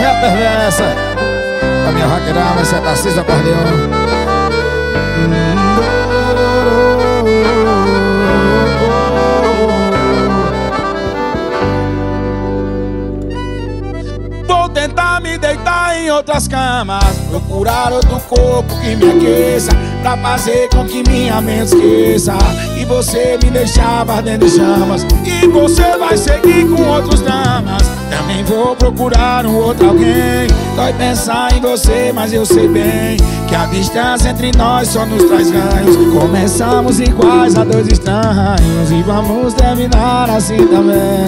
Mulher perversa. A minha vaqueirada vai ser Tarcísio Acordeão. Vou tentar me deitar em outras camas, procurar outro corpo que me aqueça, pra fazer com que minha mente esqueça e você me deixava ardendo em chamas. E você vai seguir com outros dramas. Também vou procurar um outro alguém. Dói pensar em você, mas eu sei bem que a distância entre nós só nos traz ganhos. Começamos iguais a dois estranhos e vamos terminar assim também.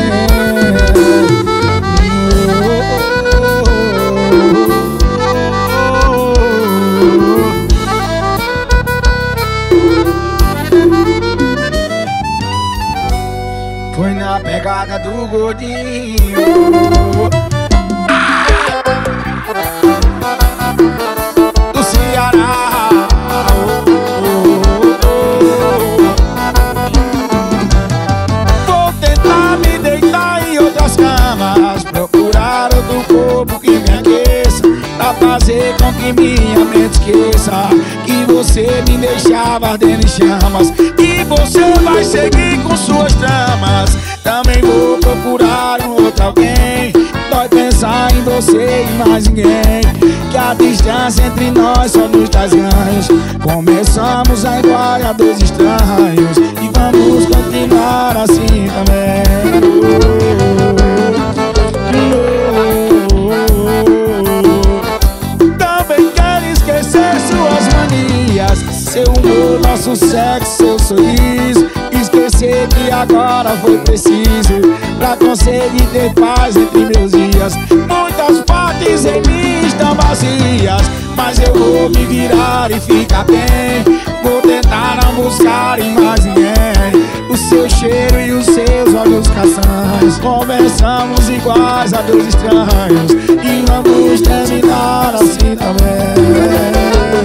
Foi na pegada do gordinho. Do Ceará. Vou tentar me deitar em outras camas, procurar outro corpo que me aqueça, pra fazer com que minha mente esqueça que você me deixava ardendo em chamas. E você vai seguir com suas tramas. Também vou procurar um outro alguém. Dói pensar em você e mais ninguém, que a distância entre nós só nos traz ganhos. Começamos a igual a dois estranhos e vamos continuar assim também. Também quero esquecer suas manias, seu humor, nosso sexo, seu sorriso. Esquecer que agora foi preciso pra conseguir ter paz entre meus dias. Muitas partes em mim estão vazias, mas eu vou me virar e ficar bem. Vou tentar não buscar em mais ninguém o seu cheiro e os seus olhos castanhos. Conversamos iguais a dois estranhos e vamos terminar assim também.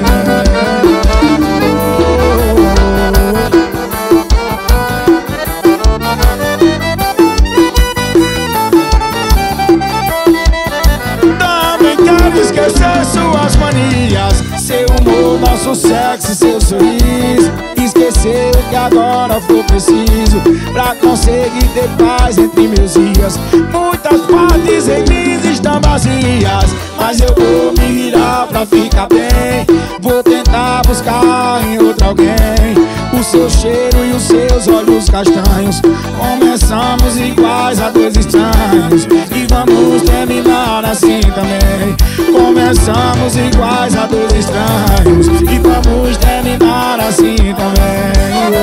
Esquecer suas manias, seu humor, nosso sexo e seu sorriso. Esquecer o que agora for preciso pra conseguir ter paz entre meus dias. Muitas partes em mim estão vazias, mas eu vou me virar pra ficar bem. Vou tentar buscar em outro alguém o seu cheiro e os seus olhos castanhos. Começamos iguais a dois estranhos e vamos terminar assim também. Começamos iguais a dois estranhos e vamos terminar assim também.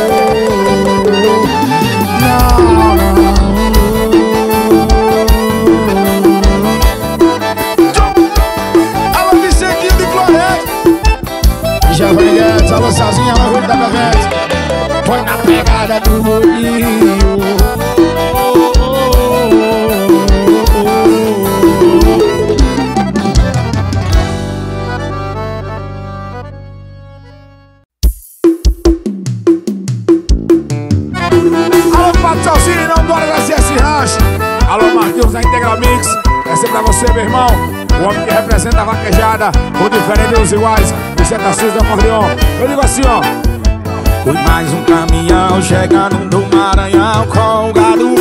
Alô, Vicentinho de Floresta. Jovem Guedes, alô, Salzinha, alô, Rui da Pavete. Foi na pegada do gordinho. Alô, Marquinhos da Integral Mix. Essa é pra você, meu irmão, o homem que representa a vaquejada, o diferente dos iguais, Vicente Tarcísio do Acordeão. Eu digo assim, ó: foi mais um caminhão chegando do Maranhão com o gado.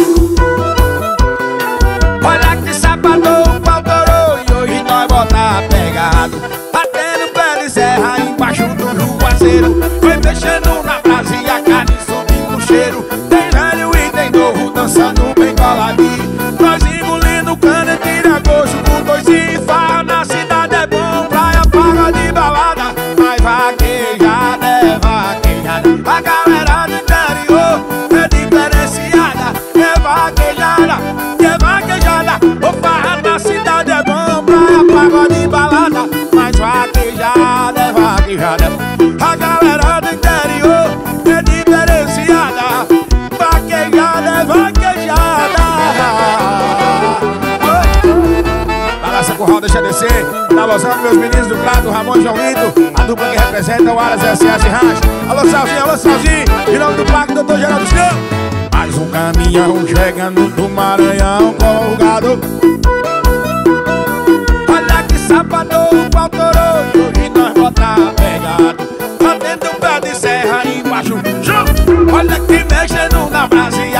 Olha que sapatou, faltorou e hoje nós botar pegado. Batendo pé de serra embaixo do juazeiro. Foi mexendo na brasa e a carne subindo o cheiro. Tem velho e tem novo dançando bem coladinho. Nós engolindo cana, tira gosto com dois e farra. Na cidade é bom, praia paga de balada. Mas vaquejada é vaquejada. A galera do interior é diferenciada. É vaquejada, é vaquejada. Ô farra na cidade é bom, praia paga de balada. Mas vaquejada é vaquejada. A galera do interior é diferenciada. Vaquejada é vaquejada. Balança com o deixa descer. Tá gozando meus meninos do Prato, Ramon e João Lito, a dupla que representa o Aras SS Ranch. Alô, Salzinho, em nome do Parque Doutor Geraldo Escão. Mais um caminhão chegando do Maranhão com o gado.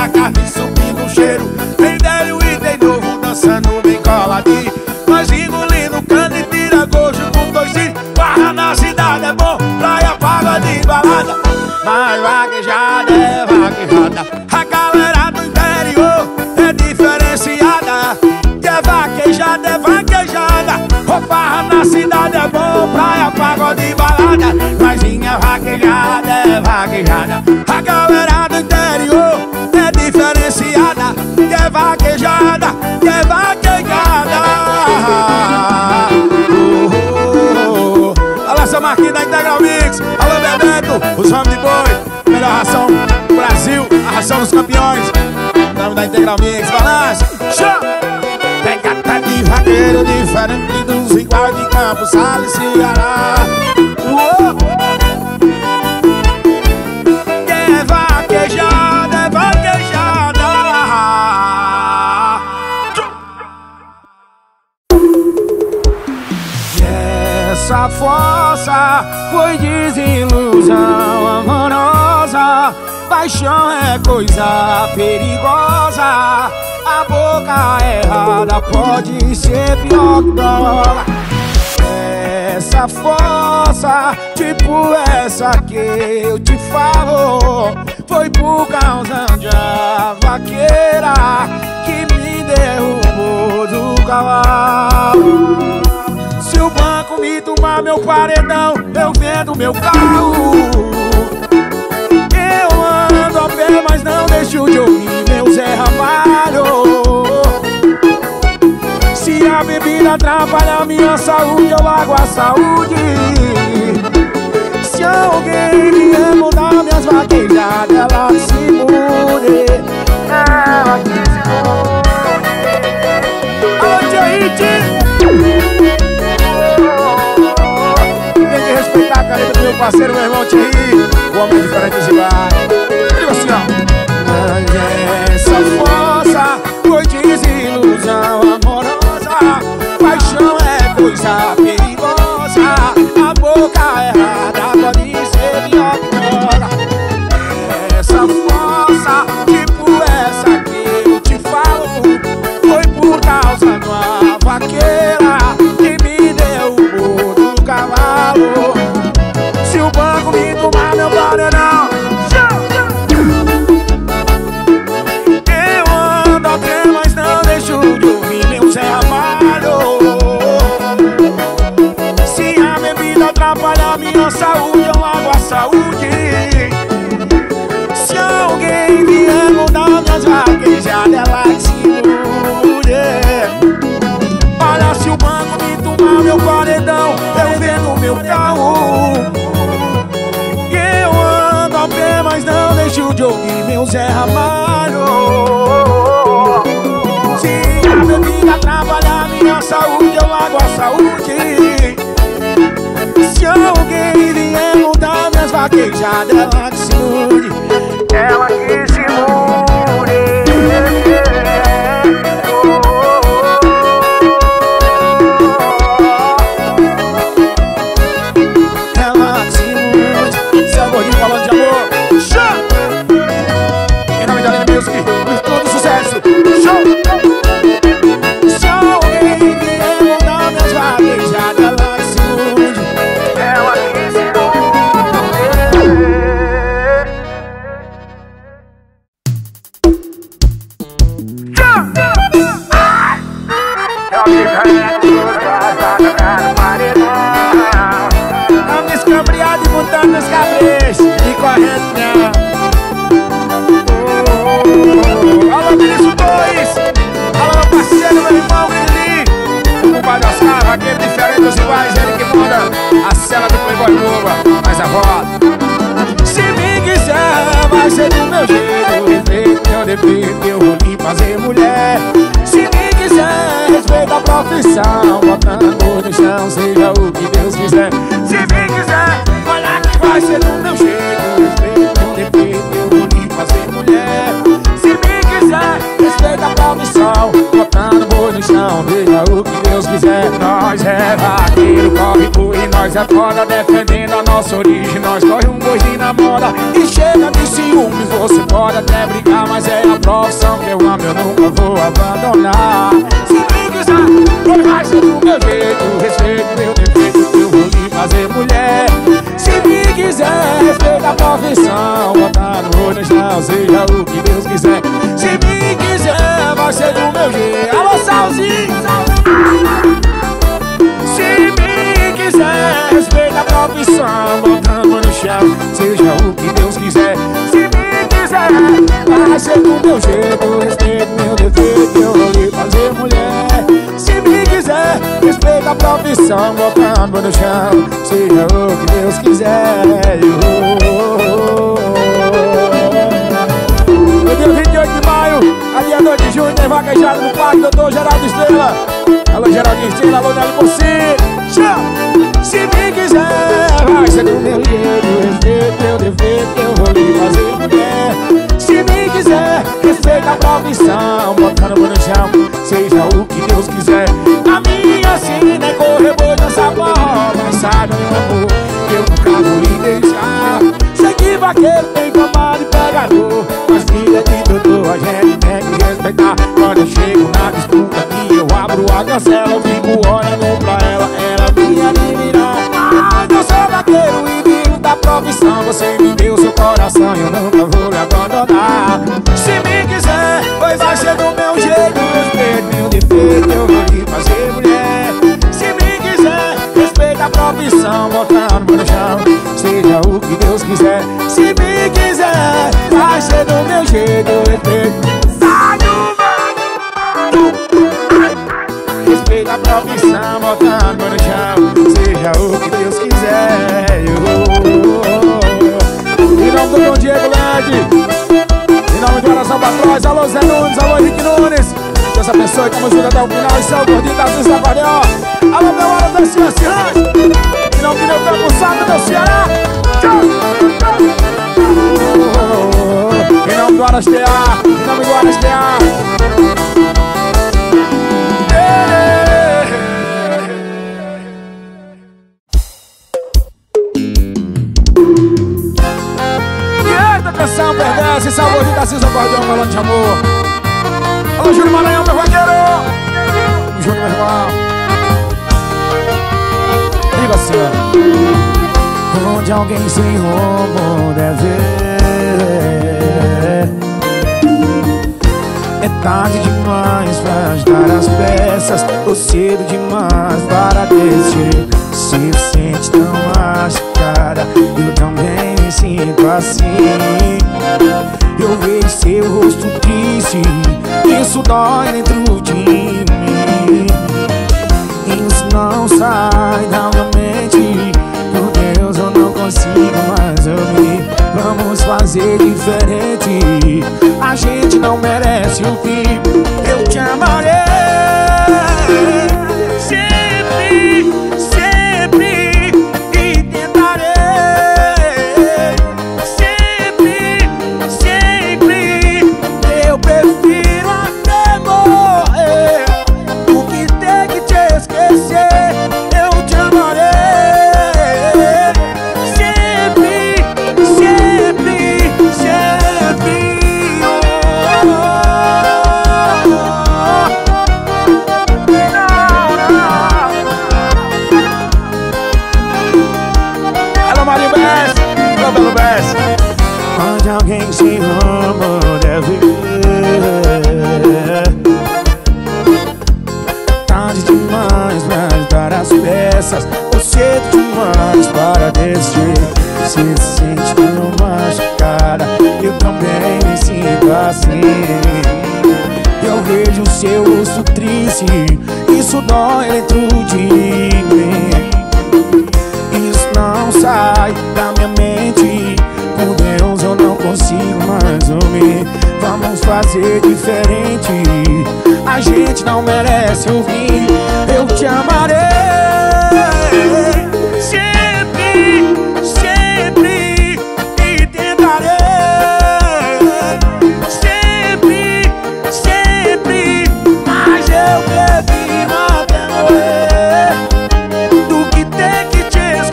a carne subindo o cheiro. Tem velho e tem novo dançando bem coladinho. Nós engolindo cana e tira gosto com dois filhos. Barra na cidade é bom, praia paga de balada. Mas vaquejada é vaquejada. A galera do interior é diferenciada. Que é vaquejada, é vaquejada. Barra na cidade é bom, praia paga de balada. Mas minha vaquejada é vaquejada. A galera do interior é diferenciada. Que é vaquejada, que é vaquejada. Alô, essa marquinha da Integral Mix. Alô, Bebeto, os homens de boi. Melhor ração do Brasil, a ração dos campeões. O nome da Integral Mix, balança. Tem gata de vaqueiro diferente dos iguais de Campos, Sales, Ceará. É vaquejada, é vaquejada. Essa força foi desilusão amorosa. Paixão é coisa perigosa. A boca errada pode ser pior que droga. Essa força, tipo essa que eu te falo, foi por causa da vaqueira que me derrubou do cavalo. Se o banco me tomar meu paredão, eu vendo meu carro. Eu ando a pé, mas não deixo de ouvir meu Zé Ramalho. Se a bebida atrapalha a minha saúde, eu largo a saúde. Se alguém vier mudar minhas vaquejadas, ela que se mude. Ela que se mude. Alô, tia Hit. Tem que respeitar a caneta do meu parceiro, meu irmão Tia Hit. O homem diferente dos iguais. Diga assim, ó. Mas essa força foi desilusão amorosa. Paixão é coisa perigosa. A boca errada pode ser pior que droga. Essa força, tipo essa que eu te falo, foi por causa de uma vaqueira que me derrubou do cavalo. Se o banco me tomar meu paredão, eu ando a pé, mas não deixo de ouvir meu Zé Ramalho. Se a bebida atrapalha a minha saúde, eu largo a saúde. Se alguém vier mudar minhas vaquejadas, ela que se mude. Olha, se o banco me tomar meu paredão, eu vendo meu carro. Eu ando a pé, mas não deixo de ouvir meu Zé Ramalho. Se a bebida atrapalhar minha saúde, eu largo a saúde. Se alguém vier mudar minhas vaquejadas, ela que se mude. Ela que se mude. Ela que se mude. Esse é o gordinho falando de amor. Show! Em nome da Lena Music, todo sucesso. Show! Se alguém vier mudar minhas vaquejadas, ela que se mude. Ela que se mude. Vamos escambriado e botando nos cabeças e correndo não. Alô, Vinícius 2. Alô, meu parceiro, meu irmão Lili. O compadre Oscar, vaqueiro diferente dos iguais. Ele que manda a cela do Playboy Cuba. Mas a voz. Se me quiser, vai ser do meu jeito. Respeito meu defeito, eu vou lhe fazer mulher. Se me quiser, respeita a profissão. Botando no chão, seja o que Deus quiser. Se me quiser, olha que vai ser do meu jeito. Respeito meu defeito, eu vou lhe fazer mulher. Se me quiser, respeita a profissão. Botando boi no chão, veja o que Deus quiser. Nós é vaqueiro, corre por e nós Nós é foda defendendo a nossa origem. Nós corre um gostinho na moda e chega de ciúmes. Você pode até brigar, mas é a profissão que eu amo, eu nunca vou abandonar. Se me quiser, pois vai ser do meu jeito. Respeito meu defeito, que eu vou lhe fazer mulher. Se me quiser, respeita a profissão, botar no olho no chão, seja o que Deus quiser. Se me quiser, vai ser do meu jeito. Alô, Salzinho! Se me quiser, respeita a profissão, botando no chão, seja o que Deus quiser. Se me quiser, vai ser do meu jeito. Respeita meu defeito, eu vou lhe fazer mulher. Se me quiser, respeita a profissão, botando no chão, seja o que Deus quiser. No dia 28 de maio, a dia 2 de junho, tem vaquejada no Parque Doutor Geraldo Estrela. Alô, Geraldinho Estrela, alô, Nelo Possi. Se me quiser, vai ser do meu jeito. Respeito meu defeito, eu vou lhe fazer mulher. Se me quiser, respeita a profissão, botando no chão, seja o que Deus quiser. A minha sina é correr boi, dançar forró, mas sabe, meu amor, que eu nunca vou lhe deixar. Sei que vaqueiro tem fama de pegador, mas filha de doutor, a gente tem que respeitar. Quando eu chego na disputa e eu abro a cancela, eu fico olhando pra ela, ela me admirar. Mas eu sou vaqueiro e vivo da profissão. Você me deu seu coração e eu nunca vou lhe abandonar. Se me quiser, pois vai ser do meu jeito. Respeito meu defeito, eu vou lhe fazer mulher. Se me quiser, respeita a profissão, botando no chão, seja o que Deus quiser. Se me quiser, vai ser do meu jeito. Respeita a profissão, botando no chão, seja o que Deus quiser. Em nome do Dom Diego Led, em nome do Oração Patrões, alô Zé Nunes, alô Henrique Nunes. Deus abençoe, tamo junto até o final. Esse é o gordinho da Cisa Acordeão. Alô, meu hora da Ciência. Em nome de meu campo santo, meu Ceará. Em nome do Arastear, em nome do Arastear. Canção perversa, esse é o gordinho da Cisa Acordeão falando de amor. Alô, Júnior Maranhão, meu vaqueiro. Júnior, meu irmão. Diga assim, ó. Onde alguém sem rumo deve é tarde demais pra ajudar as peças, ou cedo demais para desistir. Se sente tão machucada, eu também me sinto assim. Eu vejo seu rosto triste, isso dói dentro de mim. Isso não sai da minha mente, por Deus eu não consigo mais ouvir. Vamos fazer diferente, a gente não merece o fim. Eu te amarei sempre, sempre, e tentarei sempre, sempre. Eu prefiro até morrer do que ter que te esquecer. Eu te amarei sempre, sempre, sempre. Alô, Marinho Bess, alô, Belo Bess. Onde alguém se ama deve tarde demais pra ajudar as peças, ou cedo demais para desistir. Se sente tão machucada, eu também me sinto assim. Eu vejo seu rosto triste, isso dói dentro de mim. Isso não sai da minha mente, por Deus eu não consigo mais ouvir. Vamos fazer diferente, a gente não merece o fim. Eu te amarei sempre, sempre, e tentarei sempre, sempre. Mas eu prefiro até morrer do que ter que te esquecer.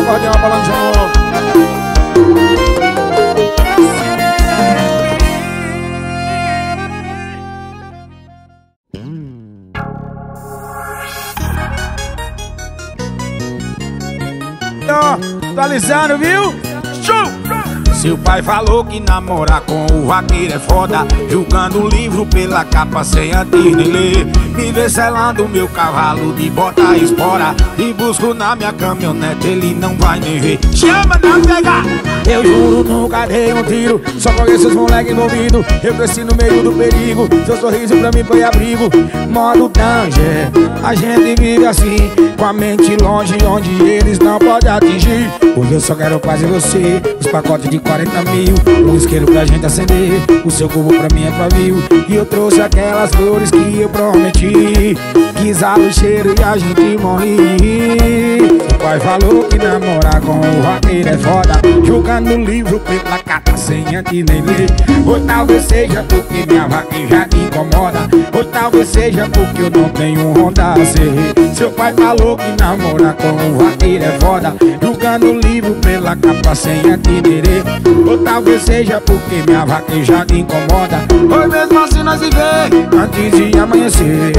acordeão, balão de novo. Atualizando, viu? Seu pai falou que namorar com o vaqueiro é foda, julgando o livro pela capa sem antes de ler. Me vê selando meu cavalo de bota e espora, e busco na minha caminhonete, ele não vai nem ver. Chama na pegar! Eu juro, nunca dei um tiro, só conheço os moleques envolvidos. Eu cresci no meio do perigo, seu sorriso pra mim foi abrigo. Modo danger, a gente vive assim, com a mente longe, onde eles não podem atingir. Hoje eu só quero paz em você, os pacotes de 40 mil, o isqueiro pra gente acender, o seu cubo pra mim é pavio. E eu trouxe aquelas flores que eu prometi, quis o cheiro e a gente morre. Seu pai falou que namorar com o vaqueiro é foda, jogando o livro pela capa sem antes nem ler. Ou talvez seja porque minha vaqueira já te incomoda, ou talvez seja porque eu não tenho Honda CR. Seu pai falou que namorar com o vaqueiro é foda, jogando o livro pela capa sem antes nem ler. Ou talvez seja porque minha vaqueira já te incomoda, ou mesmo assim nós se vê antes de amanhecer.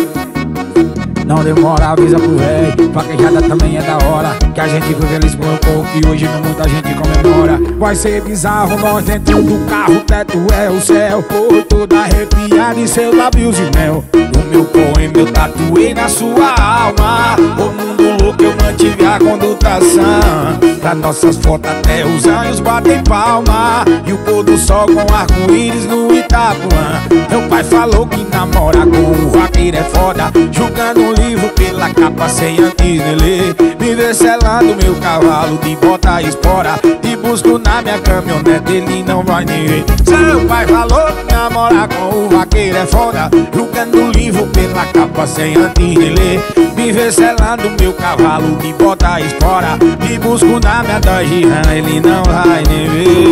Não demora, avisa pro véi, vaquejada também é da hora, que a gente foi feliz por um pouco e hoje no mundo a gente comemora. Vai ser bizarro, nós dentro do carro, o teto é o céu. Oi, toda arrepiada em seus lábios de mel. O meu poema eu tatuei na sua alma, o mundo louco eu mantive a condutração. Pra nossas fotos até os anjos batem palma, e o pôr do sol com arco-íris no Itapuã. Meu pai falou que namorar com o vaqueiro é foda, julgando um livro pela capa sem antes de ler. Me vê selando meu cavalo de bota e espora, e busco na minha caminhonete, ele não vai nem ver. Seu pai falou que namorar com o vaqueiro é foda, julgando um livro pela capa sem antes de ler. Me vê selando meu cavalo de bota e espora, e busco na minha Dodge Ram, ele não vai nem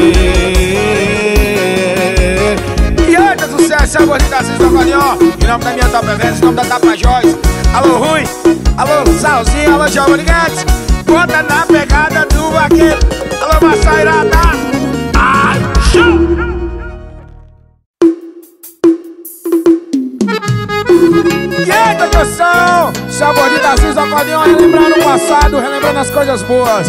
ver. E eita, sucesso, é a gordinha da Cisne do Acordeão, em nome da minha Top Events, em nome da Tapajós. Alô Rui, alô Salzinho, alô Giovanni Guedes, bota na pegada do vaqueiro. Alô Massairada, ai, show! E eita, canção, essa gordinha da Cisne do Acordeão, relembrando o passado, relembrando as coisas boas.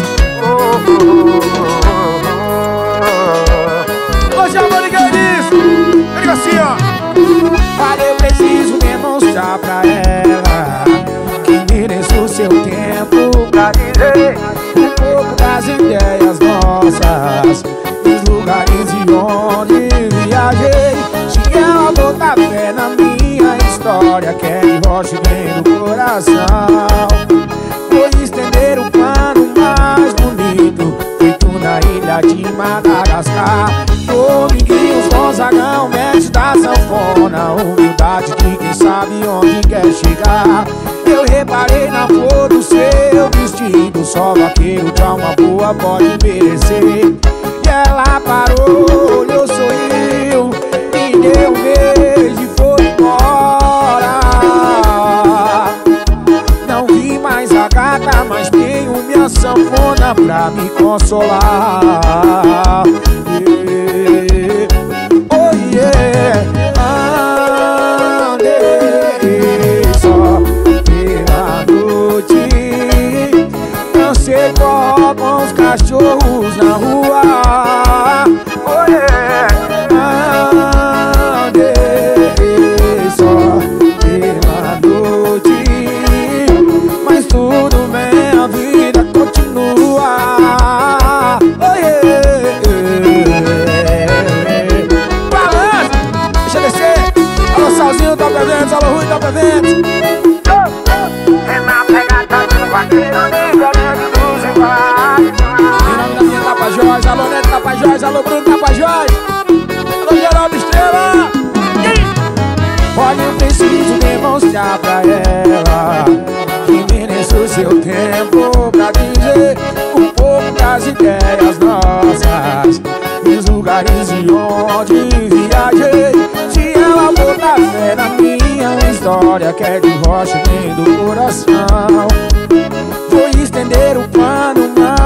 Ô Giovanni Guedes, fica assim, ó. Olha, eu preciso demonstrar pra ela que mereço o seu tempo pra dizer um pouco das ideias nossas, dos lugares de onde viajei. Se ela botar fé na minha história, Kelly Rocha bem no coração, vou estender o plano mais bonito feito na ilha de Madagascar. Dominguinhos, Gonzagão, mestre da sanfona, humildade de quem sabe onde quer chegar. Eu reparei na cor do seu vestido, só vaqueiro de alma boa pode merecer. E ela parou, olhou, sorriu, me deu um beijo e foi embora. Não vi mais a gata, mas tenho minha sanfona pra me consolar. Oh yeah, andei só pela noite, dancei com os cachorros na rua. Oh yeah, andei só pela noite, mas tudo bem, a vida continua. Oh yeah. Salzinho, Top Events, alô Rui, Top Events. É na pegada do vaqueiro, diferente dos iguais. Em nome da minha Tapajós, alô Neto Tapajós, alô Bruno Tapajós, alô Geraldo Estrela. Olha, eu preciso demonstrar pra ela que mereço o seu tempo pra dizer um pouco das ideias nossas, dos lugares de onde viajei. Botar fé na minha história, que é de rocha bem do coração, vou estender o plano mais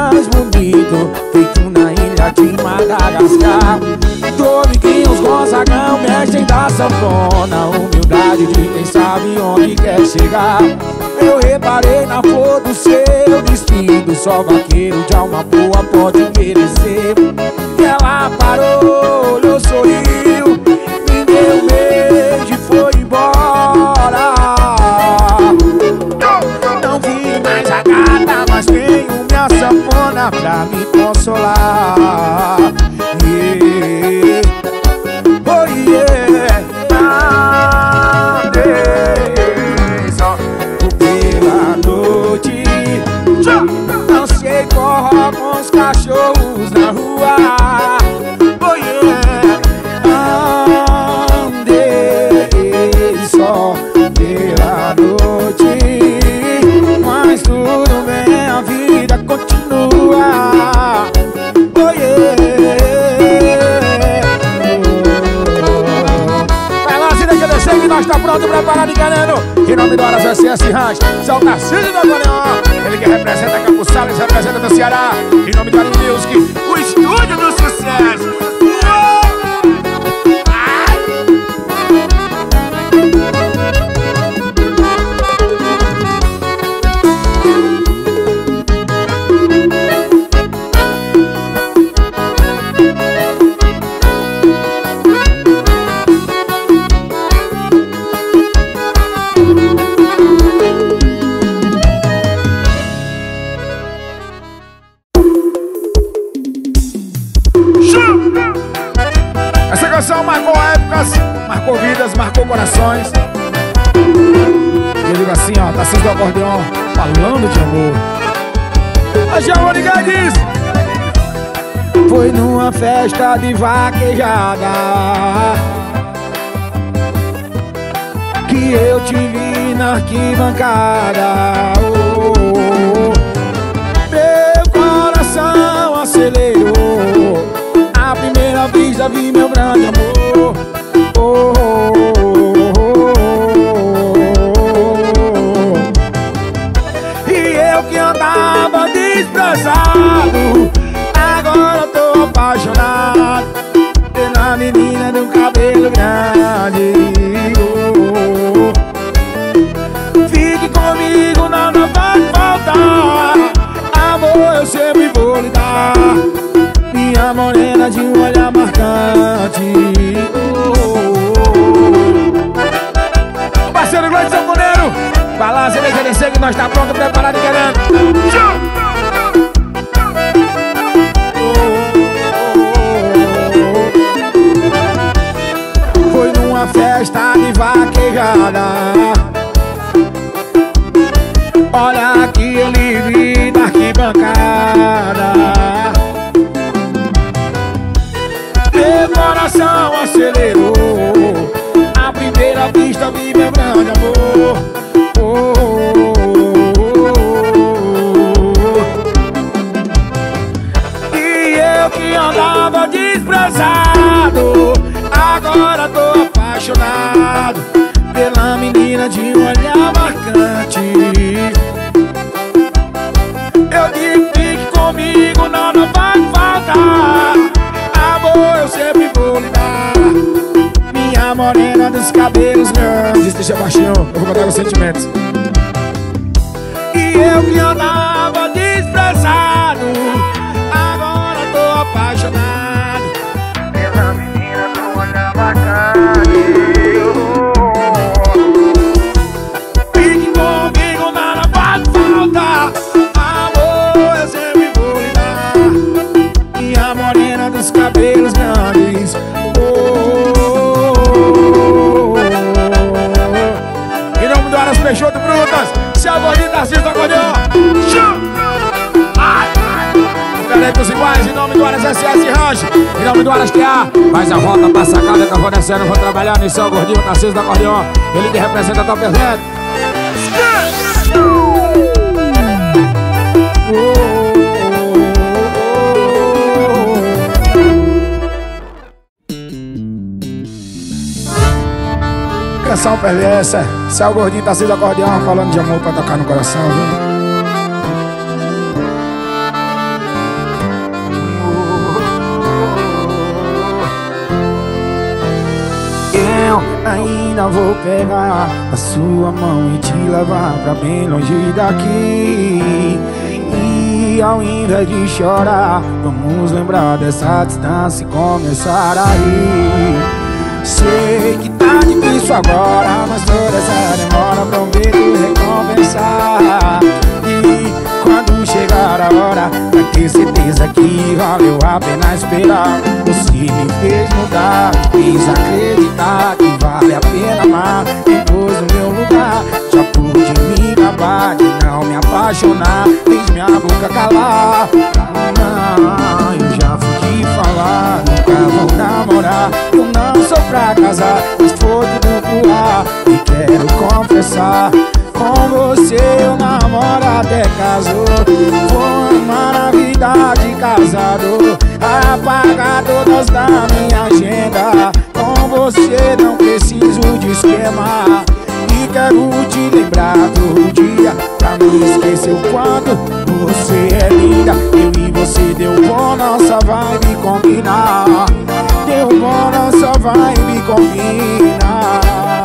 de Madagascar. Dominguinhos Gonzagão, mestre da sanfona, humildade de quem sabe onde quer chegar. Eu reparei na flor do seu vestido, só vaqueiro de alma boa pode merecer. E ela parou, olhou, sorriu, me deu um beijo e foi embora. Não vi mais a gata, mas tenho minha sanfona pra me consolar. Yeah. Oh yeah. Andei só pela noite, dancei forró com os cachorros na rua. Oh yeah. Andei só pela noite, mas tudo bem, a vida continua. Oh yeah. Vai lá, Cida, que eu sei que nós tá pronto, preparado e querendo. Em nome do Aras SS Ranch, São Tarcísio do Agoneon, ele que representa Campos Sales, representa do Ceará. Em nome do Ari Music, o estúdio do sucesso. Essa canção marcou épocas, marcou vidas, marcou corações. Eu digo assim, ó, Tarcísio do Acordeon, falando de amor. A Giovanni Guedes foi numa festa de vaquejada que eu te vi na arquibancada. Oh, meu coração acelerou, à primeira vista vi meu grande amor. Oh, oh, oh, oh. E eu que andava desprezado, agora tô apaixonado pela menina do cabelo grande. Oh, fique comigo, nada vai faltar, amor eu sempre vou lhe dar, minha morena de um olhar marcante. O parceiro Glória de Sanfoneiro, balança e deixa que nós tá pronto, preparado e querendo. Foi numa festa de vaquejada, olha que ele vi da arquibancada. Meu coração acelerou, à primeira vista vi meu grande amor. Oh, oh, oh, oh. E eu que andava desprezado, agora tô apaixonado pela menina de um olhar marcante. Eu digo, fique comigo, nada vai faltar, amor eu sempre vou lhe dar, minha morena dos cabelos grandes. Deixa baixinho, eu vou contar os sentimentos. E eu que andava desprezado, agora tô apaixonado pela menina do olhar bacana. Fique comigo, nada vai faltar, amor eu sempre vou lhe dar, minha morena dos cabelos grandes. Oh, oh, oh, oh. Em nome do Aras Peixoto Brutas, Seu Gordinho Tarcísio do Acordeon. Diferentes iguais, em nome do Aras SS Ranch, em nome do Aras TA. Faz a volta pra sacada que eu vou descendo, vou trabalhar no Seu Gordinho Tarcísio do Acordeon. Ele que representa Top Evento. Canção perversa, Seu Gordinho Tarcísio do Acordeon, falando de amor pra tocar no coração, viu? Ainda vou pegar a sua mão e te levar pra bem longe daqui. E ao invés de chorar, vamos lembrar dessa distância e começar a rir. Sei que tá difícil agora, mas toda essa demora prometo recompensar. E quando chegar a hora, vai ter certeza que valeu a pena esperar. Você me fez mudar, me fez acreditar que vale a pena amar. Depois do meu lugar, já pude me gabar de não me apaixonar, fez minha boca calar. Não, eu já fui te falar, nunca vou namorar. Eu não sou pra casar, mas foi tudo pro ar. E quero confessar, com você eu namoro até casou. Vou amar a vida de casado, apagar todas da minha agenda. Com você não preciso de esquema, e quero te lembrar todo dia, pra não esquecer o quanto você é linda. Eu e você deu bom, nossa vibe combinar. Deu bom, nossa vibe combinar.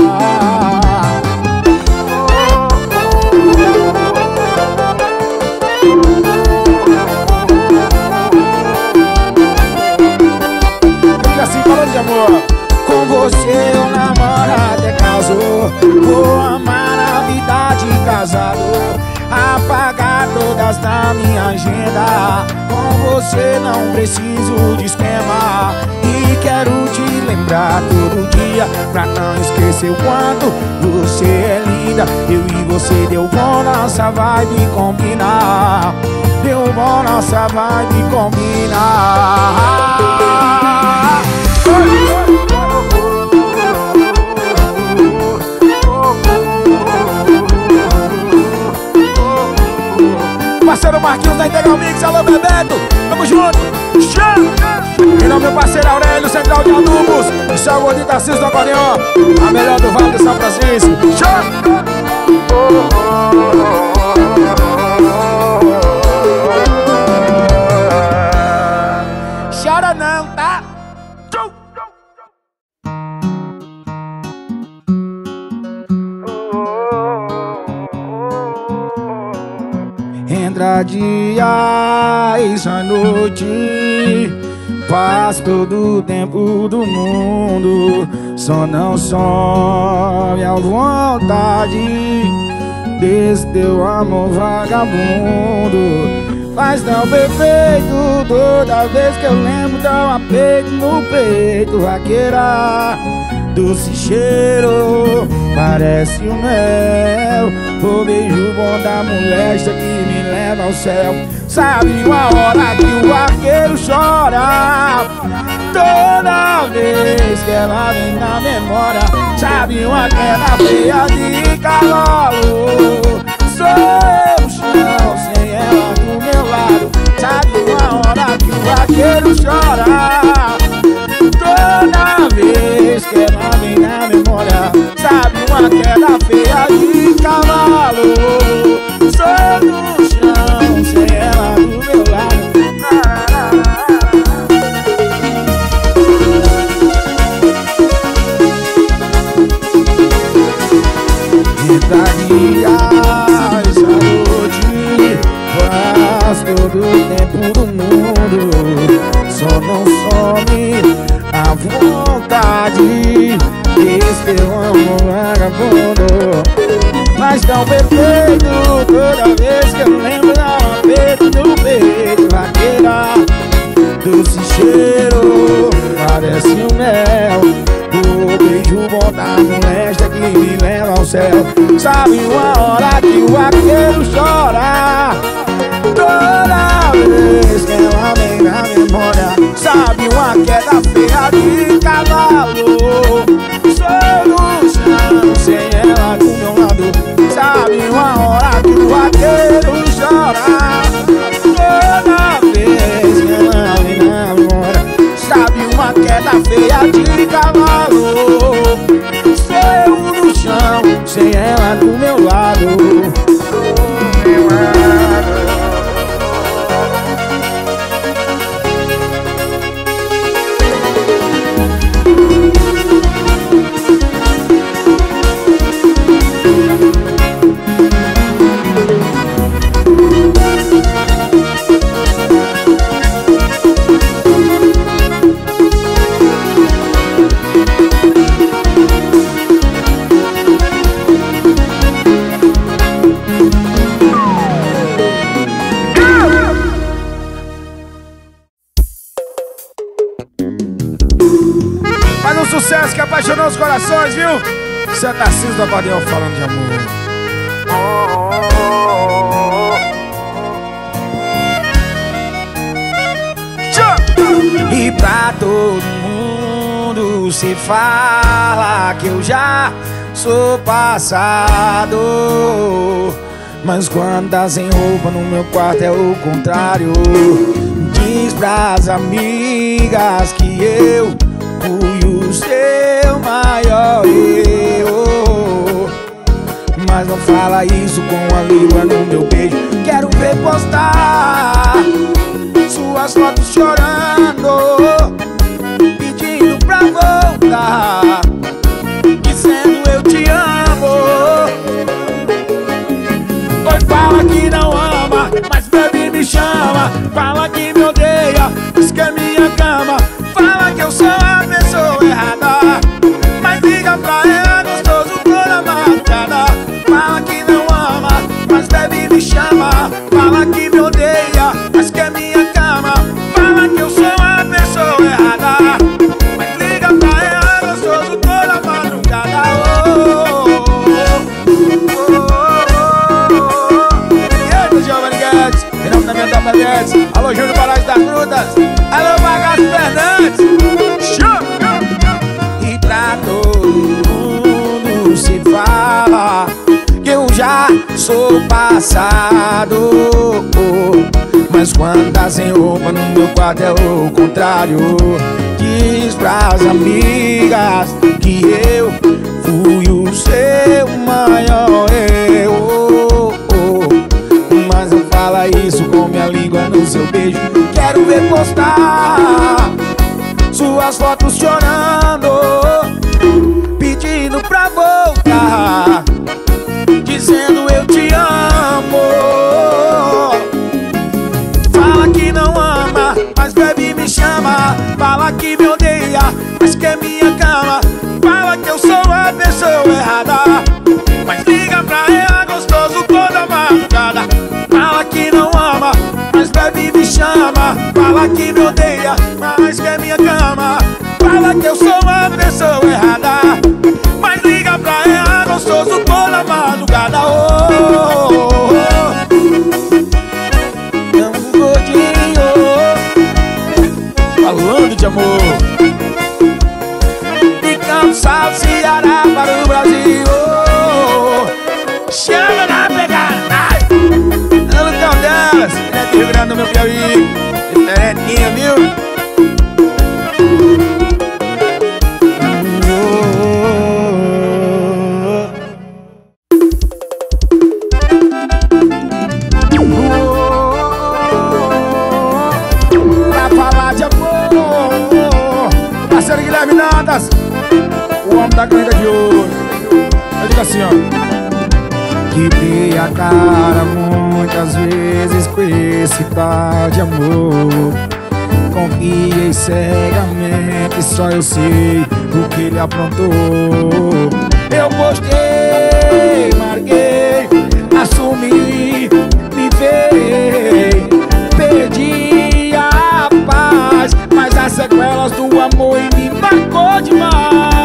De amor, com você eu namoro até casou. Vou amar a vida de casado, apagar todas da minha agenda. Com você não preciso de esquema, e quero te lembrar todo dia, pra não esquecer o quanto você é linda. Eu e você deu bom, nossa vibe combinar. Deu bom, nossa vibe combinar. Parceiro Marquinhos da Integral Mix, alô Bebeto, tamo junto, chama! Em nome do meu parceiro Aurélio, Central de Adubos, isso é o gordinho Tarcísio do Acordeon, a melhor do Vale de São Francisco, chama! Chora não, tá? Entra dia e sai noite, faz todo o tempo do mundo, só não some a vontade desse teu amor vagabundo. Faz tão perfeito, toda vez que eu lembro dá um aperto no peito. Vaqueira, doce cheiro, parece o mel, o beijo bom da moléstia que me leva ao céu. Sabe uma hora que o vaqueiro chora, toda vez que ela vem na memória. Sabe uma queda feia de cavalo, sou eu o chão sem ela do meu lado. Sabe uma hora que o vaqueiro chora, toda vez que ela vem na memória. Sabe uma queda feia de cavalo, sou no chão sem ela do meu lado. Dias, saúde, faz todo o tempo do mundo, só não some a vontade desse teu amor vagabundo. Mas tão perfeito, toda vez que eu lembro dá um aperto no peito. Vaqueira, doce cheiro, parece o mel, o beijo bom da moléstia que me leva ao céu. Sabe uma hora que o vaqueiro chora, toda vez que ela vem na memória. Sabe uma queda feia de cavalo, sou no chão sem ela do meu lado. Sabe uma hora que o vaqueiro chora, toda vez que ela vem na memória. Sabe uma queda feia de cavalo, sou eu no chão sem ela do meu lado. Do meu lado. sucesso que apaixonou os corações, viu? Você é Tarcísio do Acordeão falando de amor. E pra todo mundo se fala que eu já sou passado, mas quando tá sem roupa no meu quarto é o contrário. Diz pras amigas que eu fui o seu maior erro, mas não fala isso com a língua no meu beijo. Quero ver postar suas fotos chorando, pedindo pra voltar, dizendo eu te amo. Oi, fala que não ama, mas baby me chama. Fala que me odeia, diz que é minha cama. Fala que eu sou a pessoa errada, mas liga pra ela gostoso toda madrugada. Fala que não ama, mas baby me chama. Fala que me odeia, mas que é minha cama. Fala que eu sou a pessoa errada, mas liga pra ela gostoso toda madrugada. E aí, Giovanni Guedes, em nome da minha Tapa Guedes. Alô, Júnior Palácio das Frutas. Alô, Bagaço Fernandes. E pra todo mundo se fala que eu já sou passado, mas quando tá sem roupa no meu quarto é o contrário. Diz pras amigas que eu fui o seu maior erro, mas não fala isso com minha língua no seu beijo. Quero ver postar suas fotos chorando, pedindo pra voltar, dizendo eu te amo. Fala que não ama, mas baby me chama. Fala que me odeia, mas que é minha cama. Fala que eu sou a pessoa errada, mas liga pra ela gostoso toda madrugada. Fala que não ama, mas baby me chama. Fala que me odeia, mas que é minha cama. Fala que eu sou a pessoa errada, mas liga pra ela gostoso toda madrugada. Não gordinho, falando de amor. De Campos, Salto, Ceará para o Brasil. Chama na pegada. É o Lutão delas, é de Rio Grande do meu Piauí. Diferentinha, viu? Guilherme Nadas, o homem da caneta de ouro. Eu digo assim, ó: quebrei a cara muitas vezes com esse tal de amor. Confiei cegamente, só eu sei o que ele aprontou. Eu postei, marquei, assumi, me veio, perdi a paz, mas as sequelas do amor em mim marcou demais.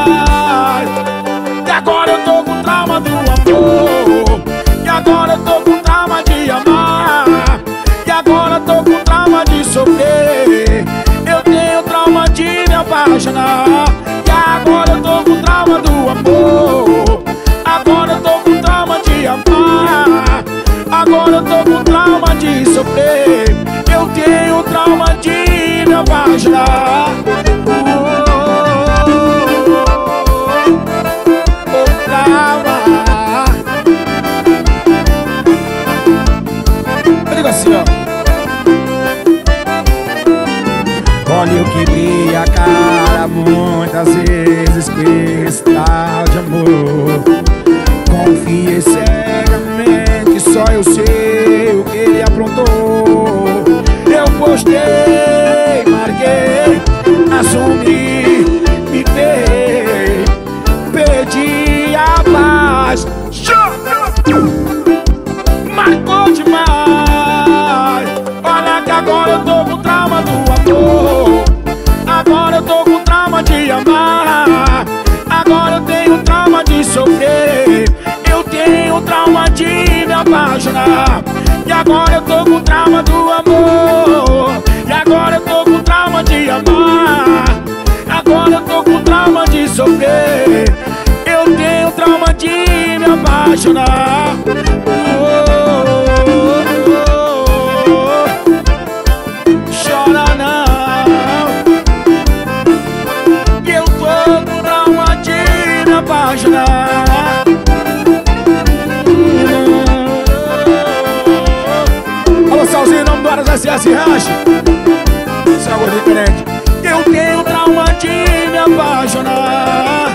E agora eu tô com trauma do amor, e agora eu tô com trauma de amar, e agora eu tô com trauma de sofrer. Eu tenho trauma de me apaixonar, e agora eu tô com trauma do amor, agora eu tô com trauma de amar, agora eu tô com trauma de sofrer. Eu tenho trauma de me apaixonar. Eu digo assim, ó: olha, eu quebrei a cara muitas vezes com esse tal de amor. Confiei cegamente, só eu sei o que ele aprontou. Eu postei, marquei, assumi, me dei, perdi a paz. Marcou demais. Olha que agora eu tô com trauma do amor, agora eu tô com trauma de amar, apaixonar. E agora eu tô com trauma do amor. E agora eu tô com trauma de amar. Agora eu tô com trauma de sofrer. Eu tenho trauma de me apaixonar. Chora não. Eu tô com trauma de me apaixonar. Alô, Salzinho, nome do Aras SS Ranch. Isso é algo diferente. Eu tenho trauma de me apaixonar.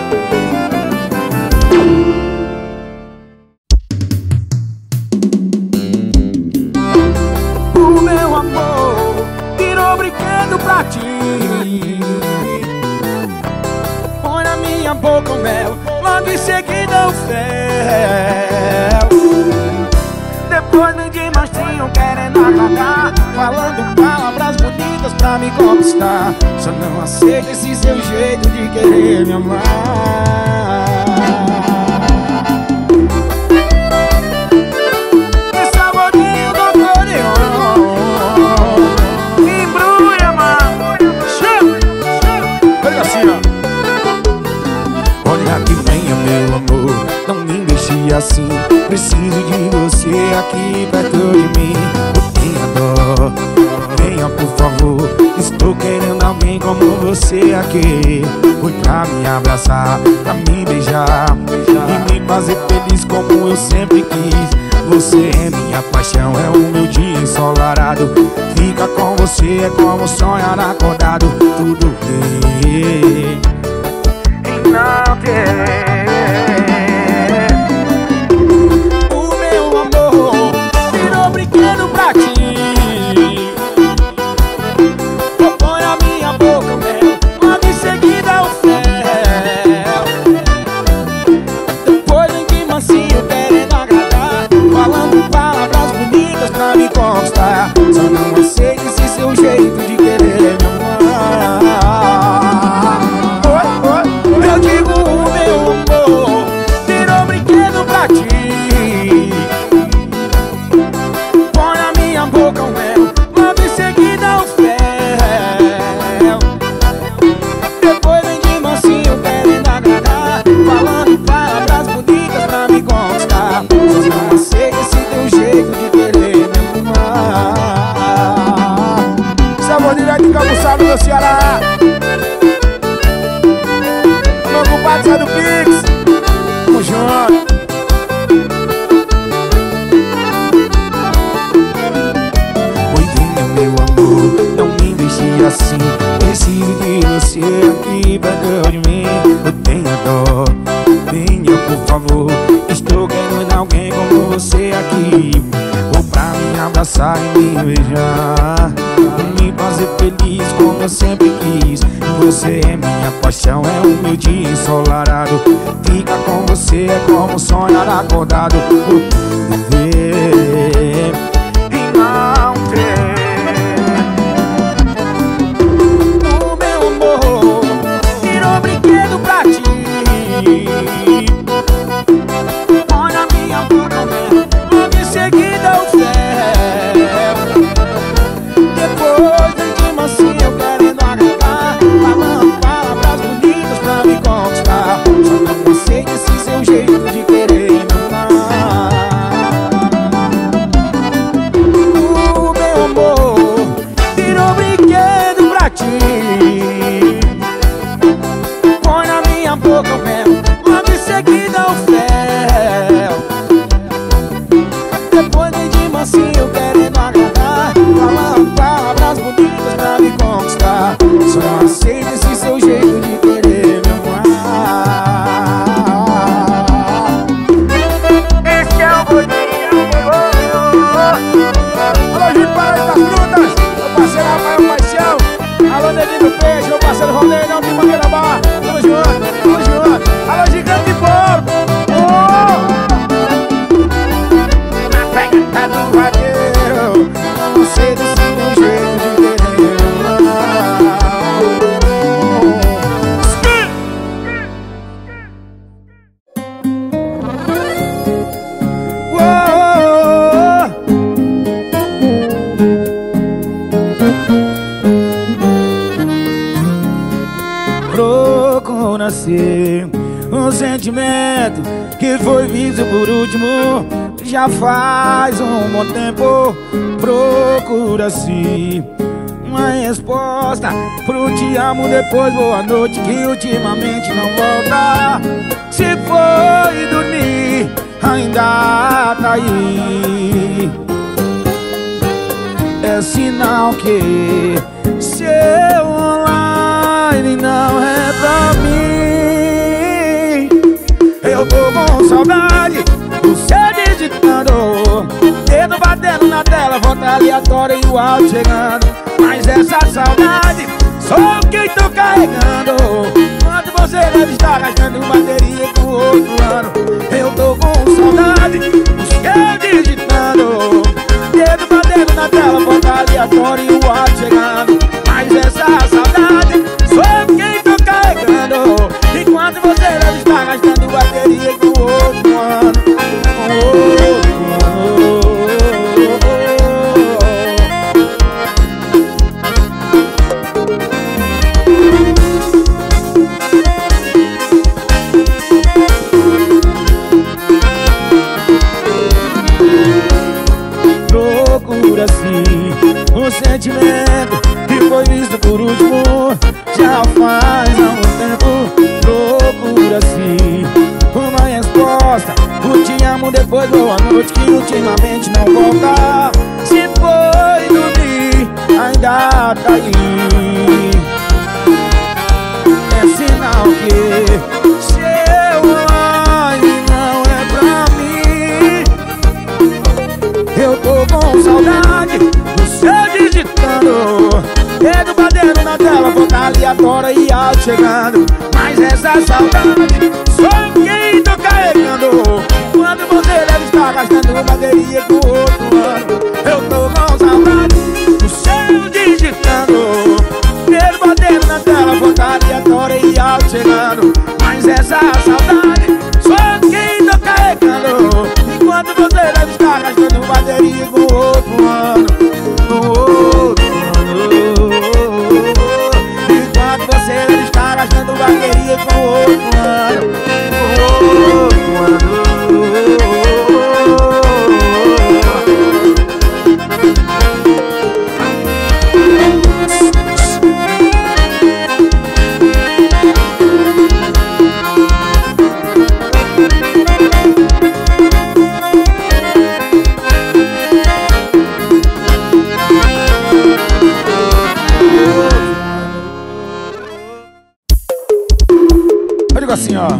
O meu amor virou brinquedo pra ti. Põe na minha boca o mel, logo em seguida o fel. Depois vem de machinho querendo apagar, falando palavras bonitas pra me conquistar. Só não aceito esse seu jeito de querer me amar. Esse saborinho do acordeon me embrulha, mano. Olha assim, ó. Olha que venha, meu amor, não me deixe assim. Preciso de você aqui perto de mim. Tenha dó, venha por favor. Estou querendo alguém como você aqui. Foi pra me abraçar, pra me beijar e me fazer feliz como eu sempre quis. Você é minha paixão, é o meu dia ensolarado. Fica com você é como sonhar acordado. Tudo bem e não ter. Brinquedo pra ti. Põe a minha boca o mel, logo em seguida o fel. Depois vem de mansinho querendo agradar, falando palavras bonitas pra me conquistar. Só não aceito esse seu jeito de querer me amar. Eu digo o meu amor virou brinquedo pra ti. Boca o mel, logo em seguida o fel. Depois vem de mansinho querendo agradar, falando palavras bonitas pra me conquistar. Só não aceito esse teu jeito de querer me amar. Sabor direto de Camuçado, meu Ceará. Meu compadre sai do Pix. Tamo junto. Assim, preciso de você aqui perto de mim. Eu tenho dó, venha por favor. Estou querendo alguém como você aqui. Vou pra me abraçar e me beijar, me fazer feliz como eu sempre quis. Você é minha paixão, é o meu dia ensolarado. Fica com você é como sonhar acordado. Vou viver e não ter. Brinquedo pra ti. Põe na minha boca o mel, logo em seguida o fel. Depois vem de mansinho querendo agradar, falando palavras bonitas pra me conquistar. Só não aceito esse seu jeito de querer me amar. sentimento que foi visto por último já faz um bom tempo. Procura-se uma resposta pro te amo, depois boa noite, que ultimamente não volta. Se foi dormir, ainda tá aí. É sinal que seu online não é pra mim. Eu tô com saudade do seu digitando, dedo batendo na tela, volta aleatória e o áudio chegando. Mas essa saudade sou quem tô carregando. Quanto você deve estar gastando bateria com outro ano. Eu tô com saudade do seu digitando, dedo batendo na tela, volta aleatória e o áudio chegando. Mas essa saudade sou quem tô carregando. Enquanto você deve estar gastando bateria com outro ano. Procura-se um sentimento que foi visto por último já faz algum tempo. Procura-se uma resposta pro te amo, depois boa noite, que ultimamente não volta. Se foi dormir, ainda tá aí. É sinal que seu online não é pra mim. Eu tô com saudade do seu digitando, dedo batendo na tela, volta aleatória e áudio chegando. Mas essa saudade sou quem tô carregando. Quando você deve estar gastando bateria com outro ano. Eu tô com saudade do seu digitando, dedo batendo na tela, volta aleatória e áudio chegando. Mas essa saudade sou quem tô carregando. Enquanto você deve estar gastando bateria com outro ano. Enquanto você deve estar gastando bateria com outro ano. Assim, ó,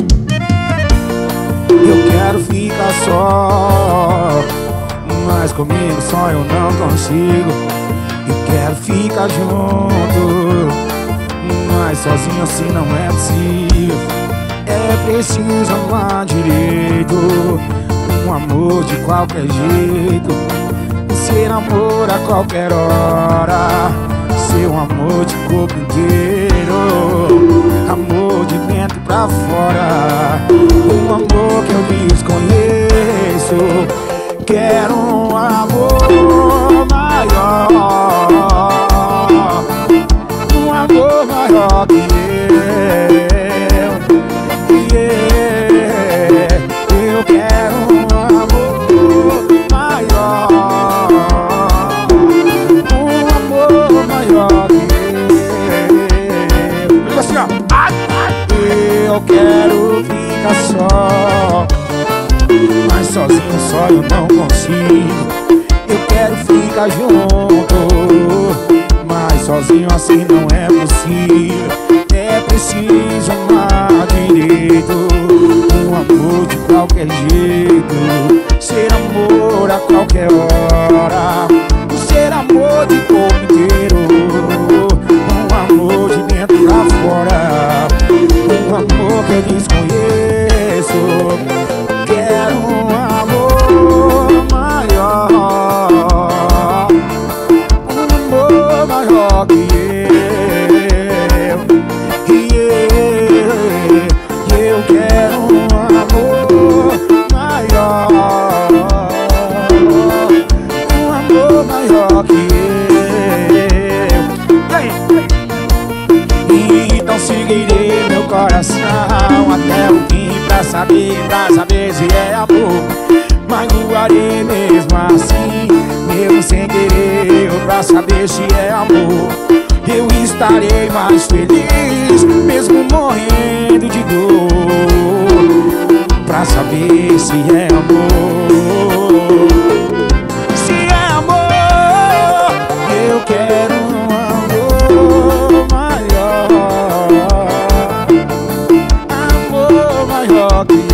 eu quero ficar só, mas comigo só eu não consigo. Eu quero ficar junto, mas sozinho assim não é possível. É preciso amar direito, um amor de qualquer jeito, ser amor a qualquer hora, ser um amor de corpo inteiro, amor de dentro pra fora, um amor que eu desconheço. Quero um amor maior, um amor maior que eu quero um amor maior, um amor maior que eu. Assim, ó. Eu quero ficar só, mas sozinho só eu não consigo. Eu quero ficar junto, mas sozinho assim não é possível. É preciso amar direito, um amor de qualquer jeito, ser amor a qualquer hora, ser amor de corpo inteiro, um amor de dentro pra fora, um amor que eu desconheço. Quero um amor maior, um amor maior que eu quero um amor maior, um amor maior que eu. Então seguirei meu coração até o fim pra pra saber se é amor. Magoarei mesmo assim, mesmo sem querer, pra saber se é amor. Eu estarei mais feliz, mesmo morrendo de dor, pra saber se é amor. Se é amor, eu quero um amor maior, amor maior que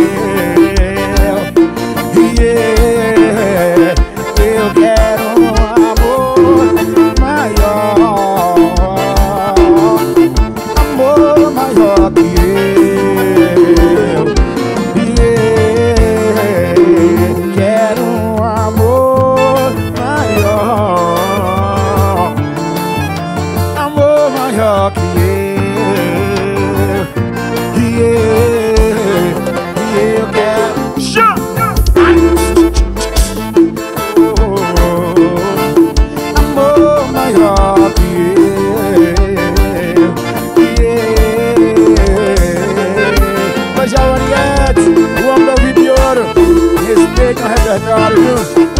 eu quero um amor maior, amor maior que eu quero um amor maior, amor maior que eu quero. Amor maior que Mas já o Ariete, o homem do vídeo de ouro, respeita o repertório, viu?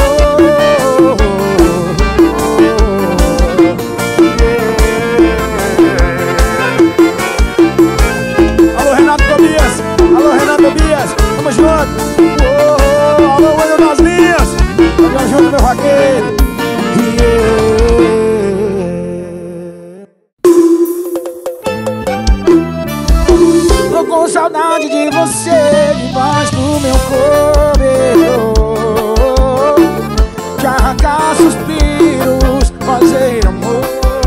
Alô, Renato Tobias, alô, Renato Tobias, tamo junto. Alô, olho das linhas, tamo junto, meu vaqueiro. Tô com saudade de você debaixo do meu cobertor, de arrancar suspiros, fazer amor.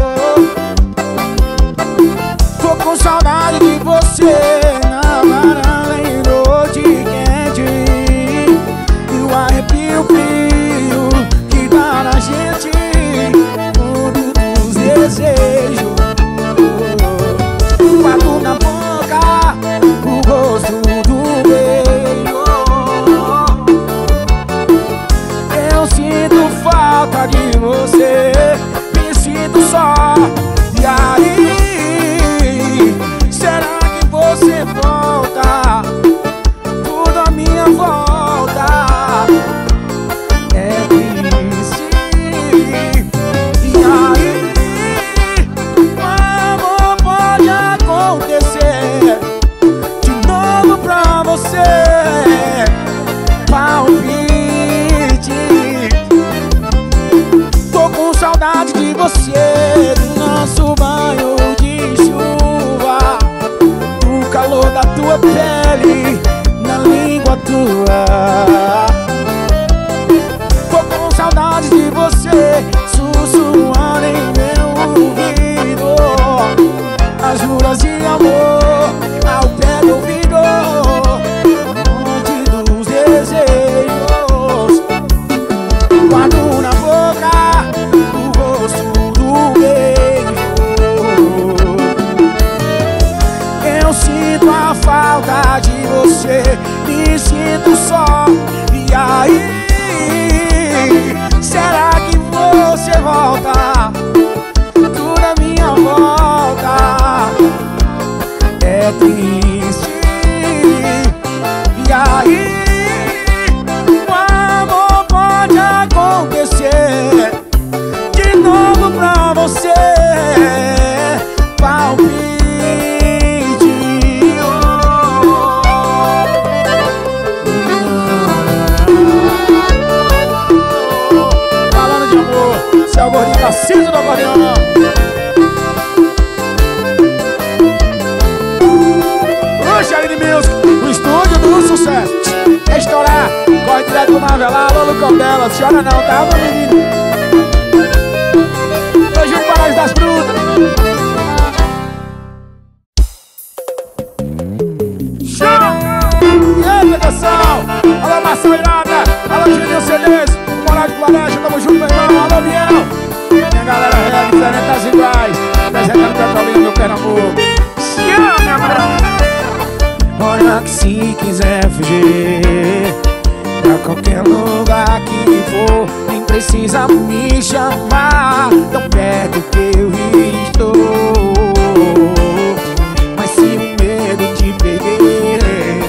Tô com saudade de você na varanda em noite quente, e o arrepio frio que dá na gente, tudo dos desejos. Bato na boca, o rosto do beijo. Eu sinto falta de você, me sinto só. E aí, será que você volta? Tudo à minha volta é triste. E aí, amor, pode acontecer de novo pra você. Palpite. Tô com saudade de você, do nosso banho de chuva, do calor da tua pele na língua tua. Tô com saudade de você, sussurrando em meu ouvido as juras de amor ao pé do ouvido, onde dos desejos. Guardo na boca o rosto do beijo. Eu sinto a falta de você, me sinto só. E aí, será que você volta? Tudo à minha volta é triste. E aí, o amor pode acontecer de novo pra você. Palpite. Falando de amor, seu gordinho Tarcísio do acordeão. Aline Music, o estúdio do sucesso. Quer estourar? Corre direto pro Marvelá, alô Lucão dela. Chora não, tá, meu menino? Hoje o Paraíso das Frutas. Show! E aí, pegação? Alô, Maçã Irada. Alô, Juninho CDs. Moral de Floresta, tamo junto, meu irmão. Alô, Biel. Minha galera é diferente das iguais. Apresentando Petrolina, meu Pernambuco. Chama, minha mãe. Olha que se quiser fugir pra qualquer lugar que for, nem precisa me chamar, tão perto que eu estou. Mas se o medo te perder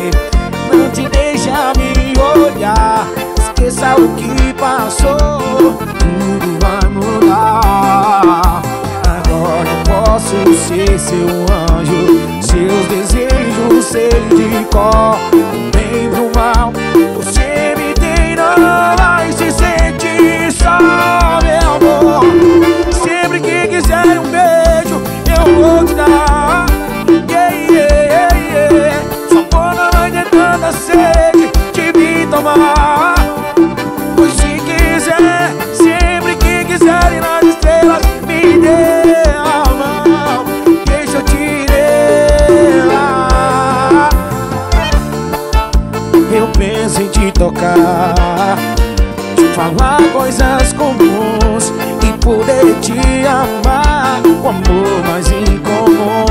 que passou, tudo vai mudar. Agora eu posso ser seu anjo, seus desejos sei de cor. Do bem pro mal, você me tem, não vai se sentir só, meu amor. Sempre que quiser um beijo, eu vou te dar. Só por não vai ter tanta sede de me tomar. Pois se quiser, sempre que quiser ir nas estrelas, me dê a mão, deixa eu te levar. Eu penso em te tocar, te falar coisas comuns e poder te amar com amor mais incomum.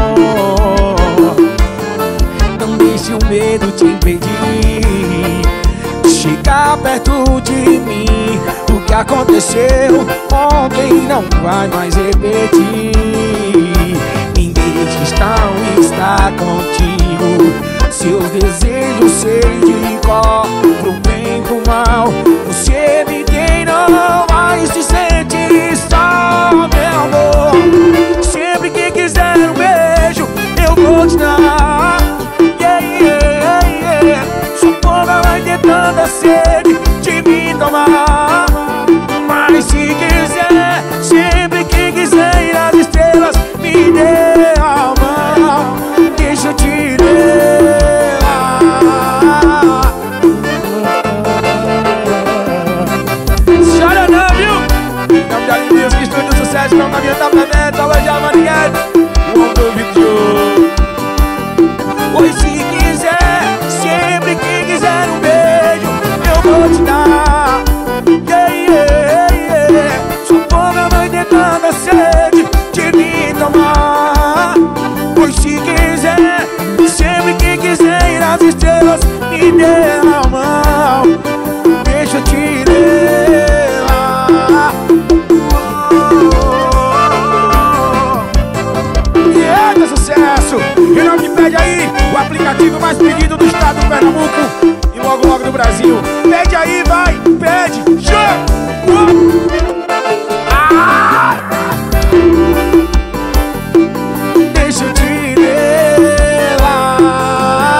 Não deixe o medo te impedir chegar perto de mim. O que aconteceu ontem não vai mais repetir. Ninguém está contigo, seus desejos sei de cor. Pro bem, pro mal, você me tem, não vai se sentir só, meu amor. Sempre que quiser um beijo, eu vou te dar. Sua boca vai ter tanta sede de me tomar. Mas se quiser, sempre que quiser ir às estrelas, me dê a mão, deixa eu te levar. Chora não, viu? Nome da Lilius, que estúdio do sucesso, não caminha da planeta, alô de Amaniguete, o homem do vídeo. Pois se quiser, sempre que quiser um beijo, eu vou te dar. Sua boca vai ter tanta sede de me tomar. Pois se quiser, sempre que quiser ir às estrelas, me dê a mão, deixa eu te levar. E eita, sucesso! E não me pede aí o aplicativo mais pedido do estado do Pernambuco e logo logo do Brasil. Pede aí, vai, pede, chama! Deixa eu te levar.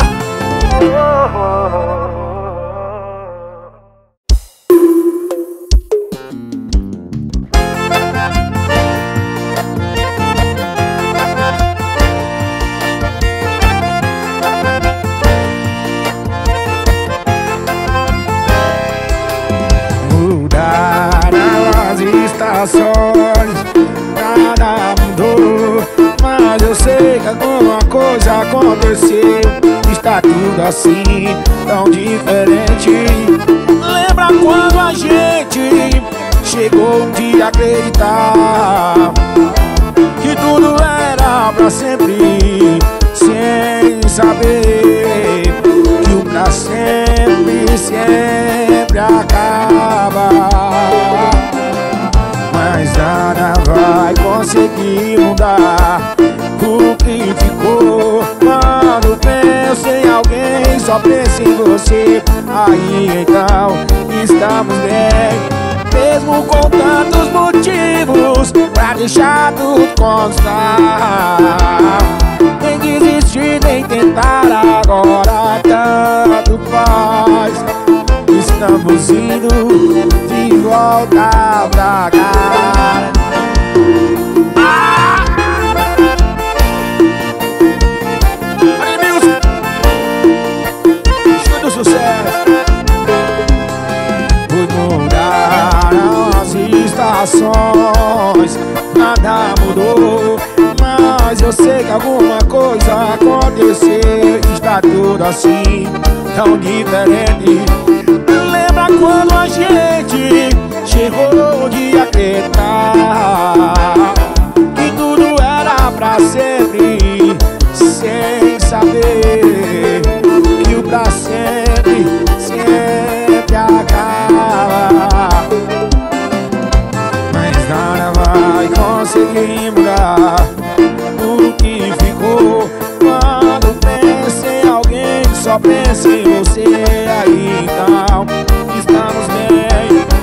Nada mudou, mas eu sei que alguma coisa aconteceu. Está tudo assim, tão diferente. Lembra quando a gente chegou um dia a acreditar que tudo era pra sempre, sem saber que o pra sempre, sempre acaba. Mas nada vai conseguir mudar o que ficou. Quando penso em alguém, só penso em você. Aí então estamos bem, mesmo com tantos motivos pra deixar tudo constar. Nem desistir, nem tentar agora, tanto faz. Estamos indo de volta pra cá. Amigos, estúdio sucesso. Mudaram as estações, nada mudou, mas eu sei que alguma coisa aconteceu. Está tudo assim, tão diferente. Lembra quando a gente chegou de acreditar que tudo era pra sempre, sem saber que o pra sempre, sempre acaba. Mas nada vai conseguir mudar o que ficou. Quando penso em alguém, só penso em você. Aí então estamos bem,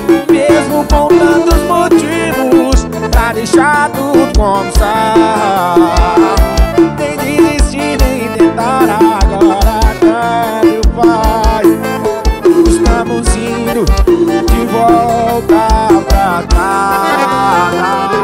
com tantos motivos pra deixar tudo como está. Nem desistir, nem tentar agora, tanto faz. Estamos indo de volta pra trás.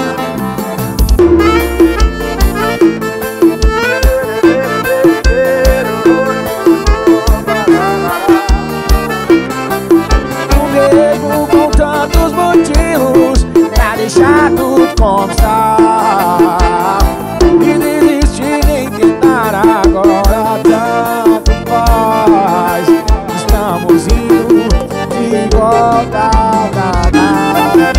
Mesmo com tantos motivos pra deixar tudo como está. E desistir, nem tentar agora, tanto faz. Estamos indo de volta pra trás.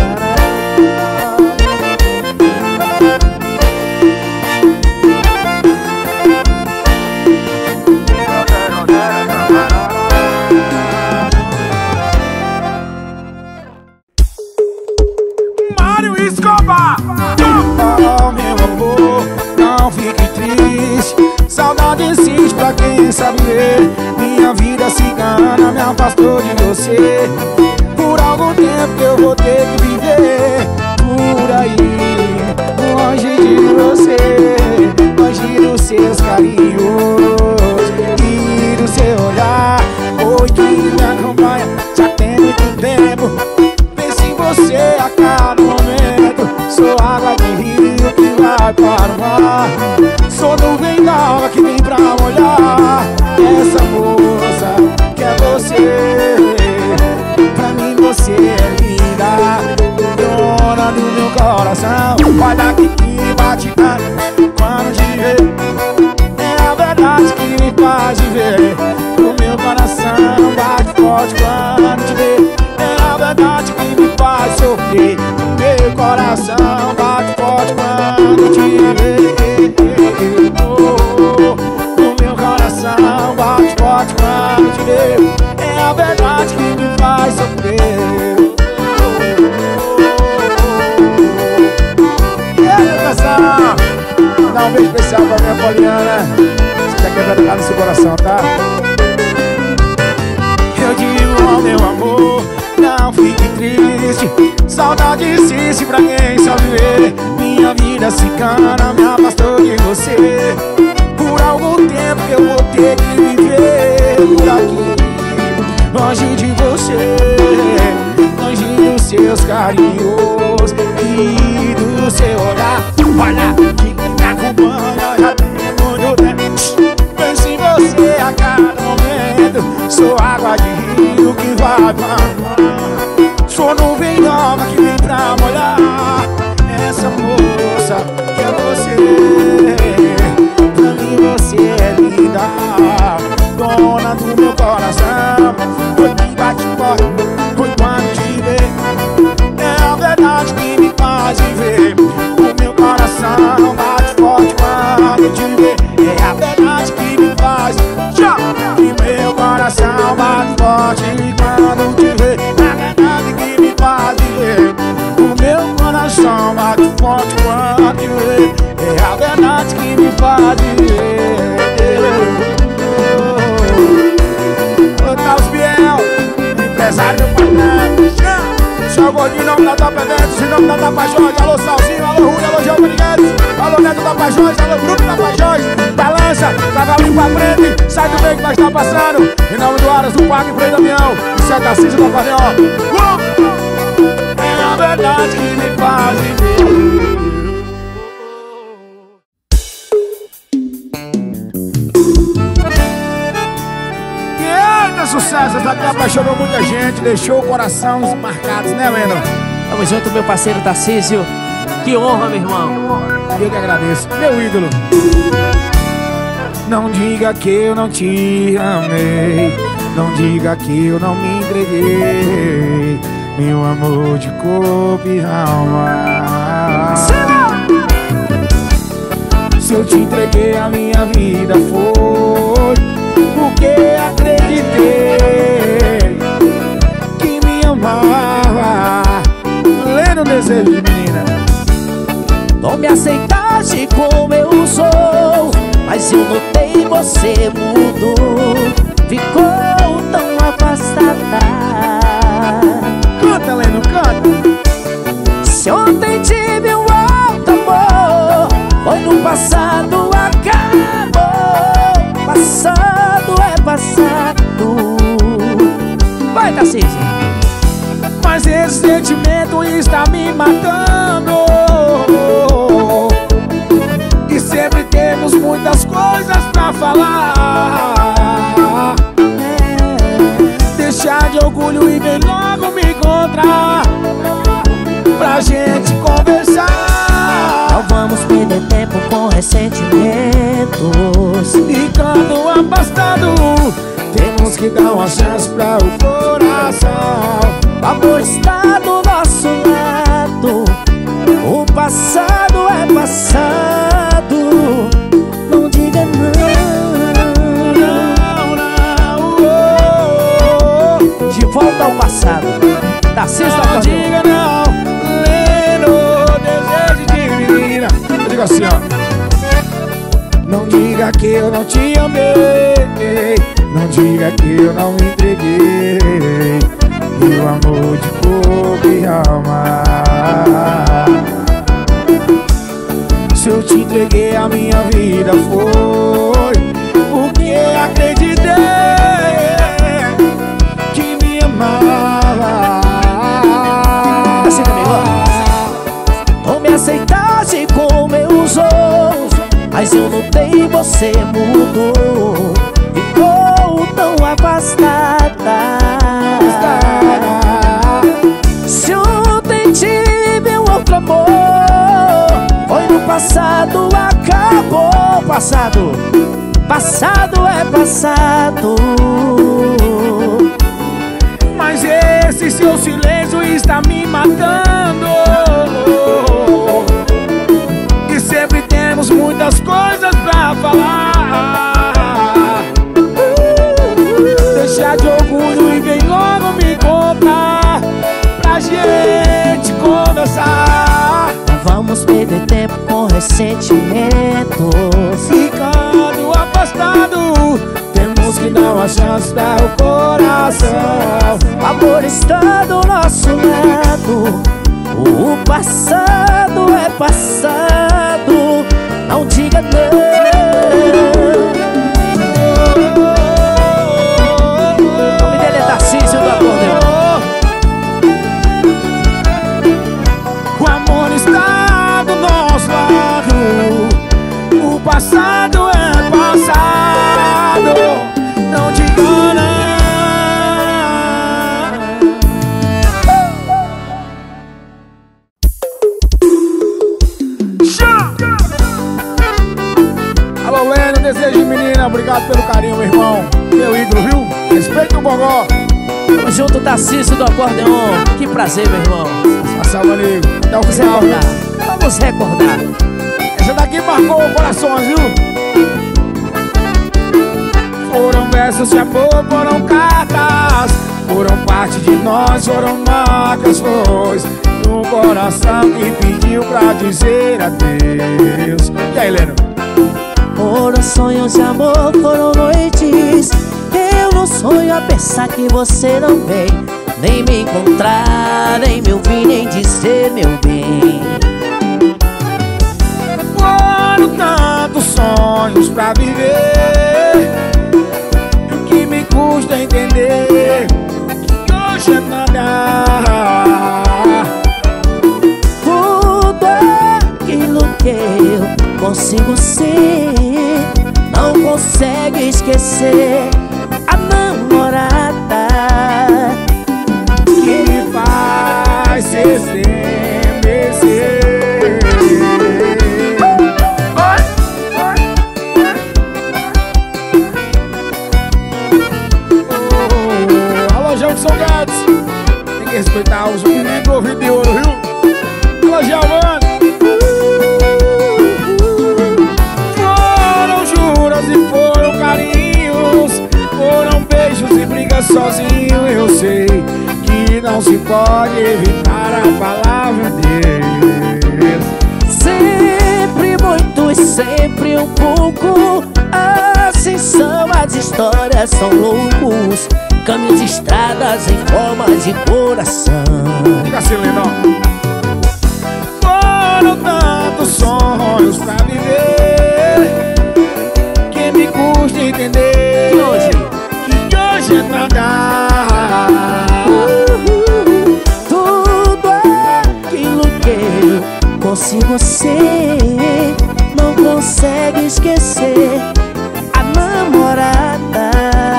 Mário Escobar! Oh, meu amor, não fique triste. Saudade existe pra quem sabe ver. Minha vida cigana me afastou de você. Por algum tempo eu vou ter que viver por aí, longe de você, longe dos seus carinhos e do seu olhar. Oi, que me acompanha já tem muito tempo. Penso em você a cada momento. Sou água de rio que vai para o mar. Sou nuvem d'água que vem pra molhar essa moça que é você. Pra mim você é linda, dona do meu coração. Olha aqui que bate tanto quando te vê. É a verdade que me faz viver. O meu coração bate forte quando te vê. É a verdade que me faz sofrer. Meu coração bate forte quando te vê. O meu coração bate forte quando te vê. É a verdade que me faz sofrer. E aí, educação? Dá um beijo especial pra minha Poliana. Você já quer tocar no seu coração, tá? Eu digo, oh, meu amor, não fique triste. Saudade existe pra quem sabe ver. Minha vida cigana me afastou de você. Por algum tempo eu vou ter que viver por aqui, longe de você, longe dos seus carinhos e do seu olhar. Olha que me acompanha já tem muito tempo. Penso em você a cada momento. Sou água de rio que vai pra mar. Sou nuvem nova que vem pra molhar essa moça que é você. Pra mim você é linda, dona do meu coração. Foi que bate forte, foi quando te vê. É a verdade que me faz viver. O meu coração bate forte quando te vê. É a verdade que me faz. E meu coração bate forte quando te vê. É a verdade que me faz viver. O meu coração bate forte quando te vê. É a verdade que me faz viver. Ô, Carlos Biel, empresário do Patrão. Seu gordinho, nome da Tapa Eventos, em nome da Tapajós. Alô, Salzinho, alô, Rui, alô, Giovanni Guedes. Alô, Neto da Tapajós, alô, Grupo Tapajós. Balança, cavalinho pra frente, sai do meio que nós tá passando. Em nome do Aras, do Parque, Freio Damião. Isso é Tarcísio do Acordeão. É a verdade que me faz viver. Sucesso, essa que apaixonou muita gente, deixou corações marcados, né, Leno? Tamo junto, meu parceiro Tarcísio. Que honra, meu irmão. Eu que agradeço, meu ídolo. Não diga que eu não te amei, não diga que eu não me entreguei, meu amor de corpo e alma. Se eu te entreguei a minha vida foi porque acreditei que me amava. Lendo o desejo de menina. Não me aceitaste como eu sou, mas eu notei você mudou. Ficou tão afastada. Canta, Leno, canta. Esse sentimento está me matando. E sempre temos muitas coisas pra falar. Deixa de orgulho e vem logo me encontrar pra gente conversar. Não vamos perder tempo com ressentimentos. Ficando afastado, temos que dar uma chance pra o coração. O amor está do nosso lado. O passado é passado. Não diga não. De volta ao passado. Tarcísio do Não Acordeon. diga não, lendo desejo de menina. Eu digo assim, ó. Não diga que eu não te amei. Não diga que eu não me entreguei. Meu amor de corpo e alma. Se eu te entreguei a minha vida foi porque acreditei que me amava. Assim comigo, ó. Não me aceitaste como eu sou, mas eu notei você mudou. Ficou tão afastada. Se ontem tive um outro amor, foi no passado, acabou. Passado, passado é passado. Mas esse seu silêncio está me matando. E sempre temos muitas coisas pra falar. Deixa de orgulho e vem logo me contar pra gente conversar. Não vamos perder tempo com ressentimentos. Ficando afastado, temos que dar uma chance para o coração. O amor está do nosso lado. O passado é passado. Não diga não. O nome dele é Tarcísio do Acordeon. O amor está do nosso lado. O passado é passado. Não diga não. Alô, Leno, desejo de menina. Obrigado pelo carinho, meu irmão. Meu ídolo, viu? Respeita o Bogó. Tamo junto, Tarcísio do Acordeon. Que prazer, meu irmão. Salve, amigo. Até o Vamos final, viu? recordar. Vamos recordar. Essa daqui marcou o coração, viu? Foram versos de amor, foram cartas, foram parte de nós, foram marcas, foi no coração que pediu pra dizer adeus. E aí, Leno? Foram sonhos de amor, foram noites. Eu não sonho a pensar que você não vem, nem me encontrar, nem me ouvir, nem dizer meu bem. Foram tantos sonhos pra viver, que me custa entender que hoje é nada. Tudo aquilo que eu consigo ser, não consegue esquecer a namorada Que me faz se estremecer. Alô, João de São Gads. Tem que respeitar os meninos do ouvido de ouro, viu? Alô, Giovanni. Foram juras e foram carinhos, foram beijos e brigas sozinho. Eu sei que não se pode evitar a palavra Deus. sempre muito e sempre um pouco. Assim são as histórias, são loucos caminhos, estradas em formas de coração. Diga assim, Lenão. Foram tantos sonhos pra viver, que me custa entender E hoje? que hoje é nada. Tudo esquecer a namorada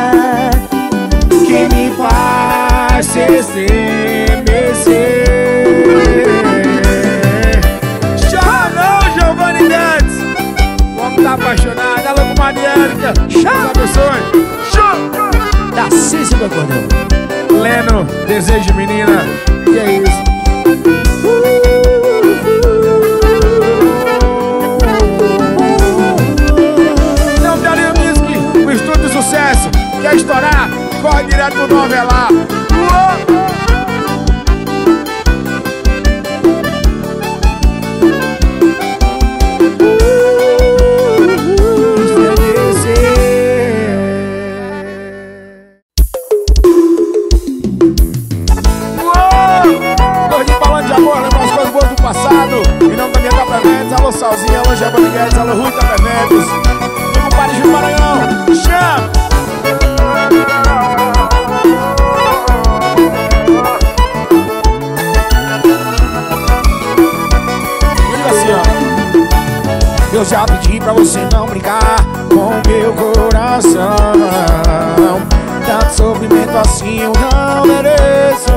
que me faz se estremecer. Chá não, Giovanni Guedes. O homem tá apaixonado, alô com Mariérica. Chá, abençoe. Chá da Cici do Acordeão. Leno, desejo de menina. E é isso. Não daria Music, o estúdio de sucesso. Quer estourar? Corre direto pro novelar. Em nome da minha Capreventos, alô Salzinha, alô Giovanni Guedes, alô Rui Capreventos. Meu compadre Gil Maranhão, chama! Diga assim, ó. Eu já pedi pra você não brincar com meu coração. Tanto sofrimento assim eu não mereço.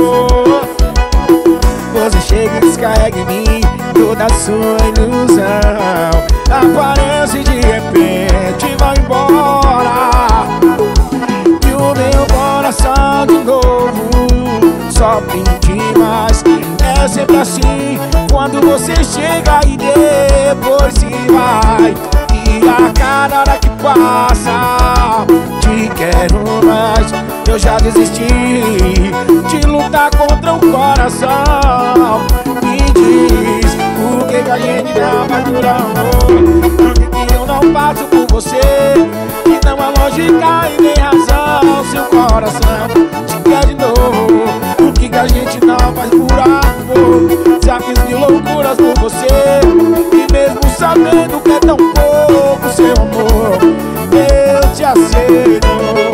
Você chega e descarrega em mim toda a sua ilusão. Aparece de repente e vai embora. E o meu coração de novo sofre demais. É sempre assim, quando você chega e depois se vai. E a cada hora que passa te quero mais. Eu já desisti de lutar contra o coração. Me diz, por que a gente não vai durar amor? Por que eu não passo por você? E não há lógica e nem razão. Seu coração te quer de novo. Por que a gente não faz por amor? Já fiz mil loucuras por você. E mesmo sabendo que é tão pouco seu amor, eu te aceito.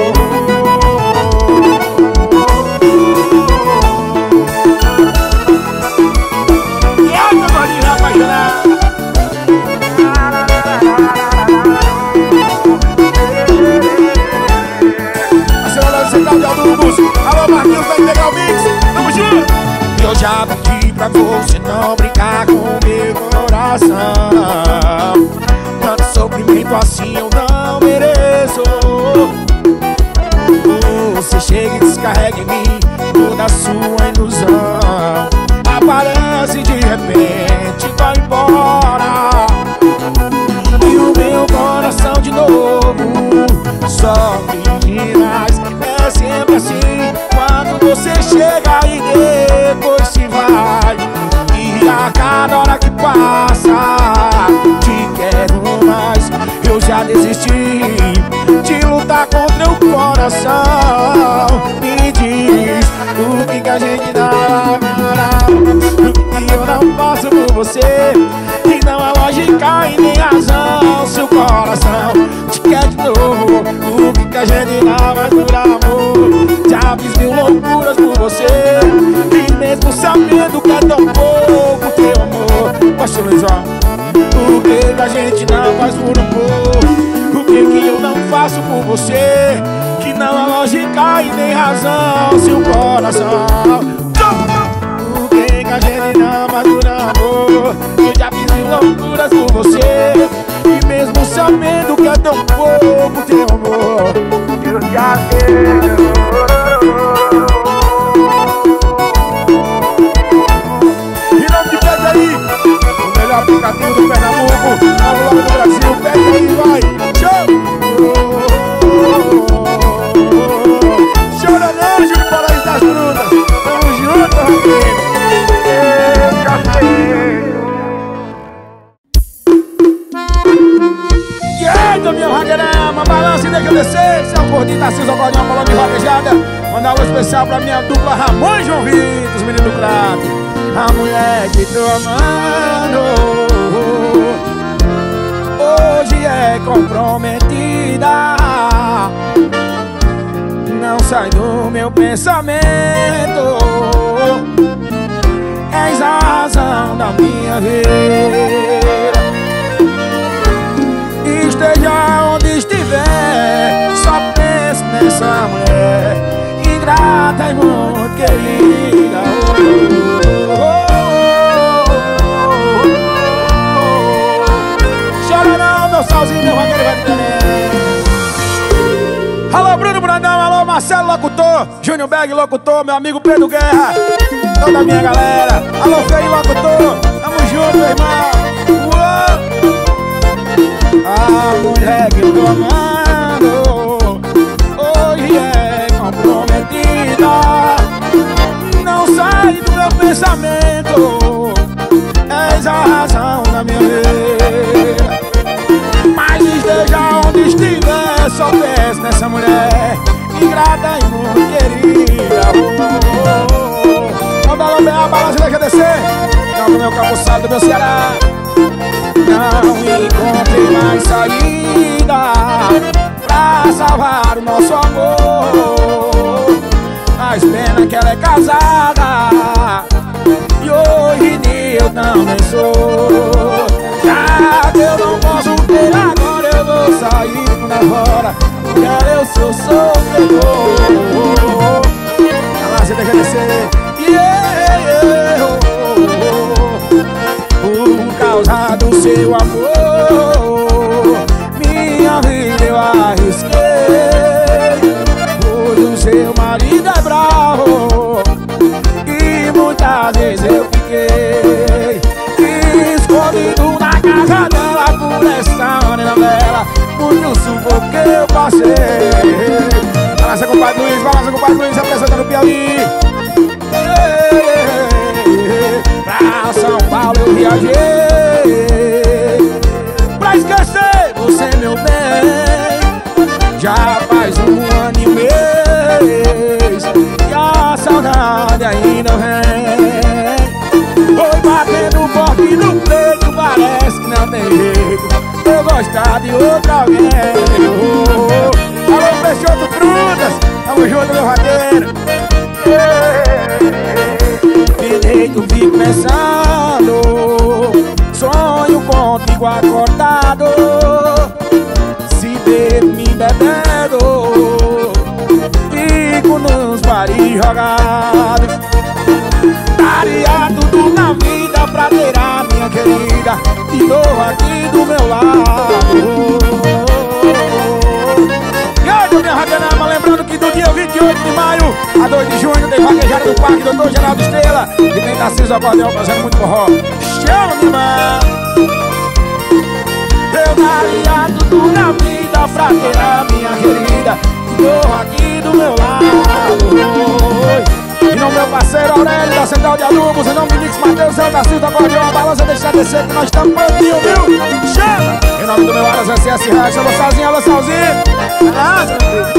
Alô Marquinhos, vai pegar o mix, tamo junto! Eu já pedi pra você não brincar com meu coração. Tanto sofrimento assim eu não mereço. Você chega e descarrega em mim toda a sua ilusão. Aparece de repente e vai embora. E o meu coração de novo sofre demais. É sempre assim, quando você chega e depois se vai. E a cada hora que passa te quero mais. Eu já desisti de lutar contra o coração. Me diz, o que a gente dá? E eu não posso por você. E não há lógica e nem razão. Seu coração te quer de novo. O que a gente não vai durar amor? Já fiz mil loucuras por você. E mesmo sabendo que é tão pouco teu amor. Pastor Luiz, ó. Por que a gente não faz por amor? Por que eu não faço por você? Que não há lógica e nem razão. Seu coração. Por que a gente não faz por amor? Eu já fiz mil loucuras por você. E mesmo sabendo que é tão pouco teu amor, eu já quero. E não te pede aí, o melhor aplicativo do Pernambuco, a glória do Brasil, pede aí, vai. Show! Chora não, Júlio Paraíso das Frutas. Tamo junto, Raquel. Eu já sei. Meu Ragueirama, balança e deixa eu descer. Se é o gordinho da Cisa, Acordeão, falando de roquejada. Manda um alô especial pra minha dupla Ramon e João Vitor, os meninos do crack. A mulher que tô amando hoje é comprometida. Não sai do meu pensamento. És a razão da minha vida. querida. Chora não, meu salzinho, meu vaqueiro vai de. Alô, Bruno Brandão, alô, Marcelo Locutor, Júnior Beg Locutor, meu amigo Pedro Guerra, toda a minha galera. Alô, Feio Locutor, tamo junto, meu irmão. A mulher que eu tô amando hoje é comprometida, não sai do meu pensamento, és a razão da minha vida. Mas esteja onde estiver, só penso nessa mulher ingrata e muito querida. Quando ela vem a balança deixa descer, não no meu capuçado do meu Ceará. Não encontrei mais saída pra salvar o nosso amor, mas pena que ela é casada e hoje em dia eu também sou. Já que eu não posso ter agora, eu vou sair por fora, porque eu sou sofredor. Ela se deixa descer, por causa do seu amor, minha vida eu arrisquei, pois o seu marido é bravo e muitas vezes eu fiquei escondido na casa dela por essa novela, muito sufoco que eu passei. Balança com o Padre Luiz, representando o Piauí. Pra São Paulo eu viajei pra esquecer você, meu bem. Já faz 1 ano e mês e a saudade ainda vem. Foi batendo forte no peito, parece que não tem jeito eu gostar de outra alguém. Alô, Peixoto Frutas, tamo junto, meu vaqueiro. De deito fico pensando, sonho contigo acordado, se bebo me bebendo, fico nos bares jogados. Daria tudo na vida pra ter a minha querida de novo aqui do meu lado. E hoje, minha racanama, lembrando que do dia 28 de maio a 2 de junho tem vaquejada do Parque Doutor Geraldo Estrela e tem Tarcísio Acordeão fazendo muito forró. Chama-me, mano. Eu daria tudo na vida pra ter a minha querida de novo aqui do meu lado. E não meu parceiro Aurélio da Central de Adubos, em nome de Mix Matheus, Zé Tarcísio do Acordeão, a balança deixa descer que nós estamos prontinhos, viu? Chama! Em nome do meu Aras SS Racha, alô Salzinho, alô Salzinho. Nossa,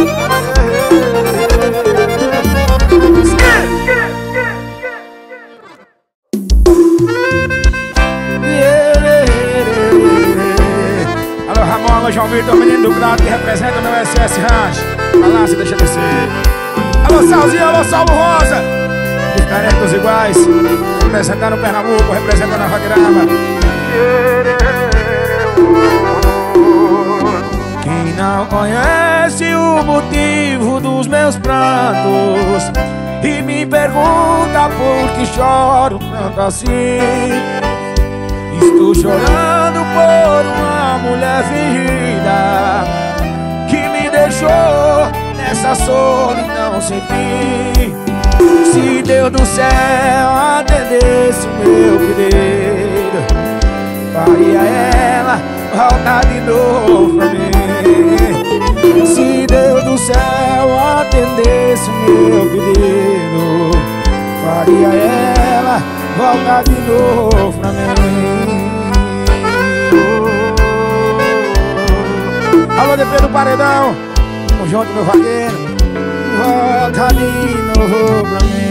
alô Ramon, alô João Vitor, menino do Grado que representa o meu SS Racha. Balança deixa descer. Alô Salzinho, alô Saulo Rosa, diferentes iguais, representando o Pernambuco, representando a Vaqueirama. Quem não conhece o motivo dos meus prantos e me pergunta por que choro tanto assim, estou chorando por uma mulher fingida que me deixou nessa solidão sem fim. Se Deus do céu atendesse o meu pedido, faria ela voltar de novo pra mim. Se Deus do céu atendesse o meu pedido, faria ela voltar de novo pra mim. Alô, DP do Paredão, tamo junto, meu vaqueiro. Volta de novo pra mim.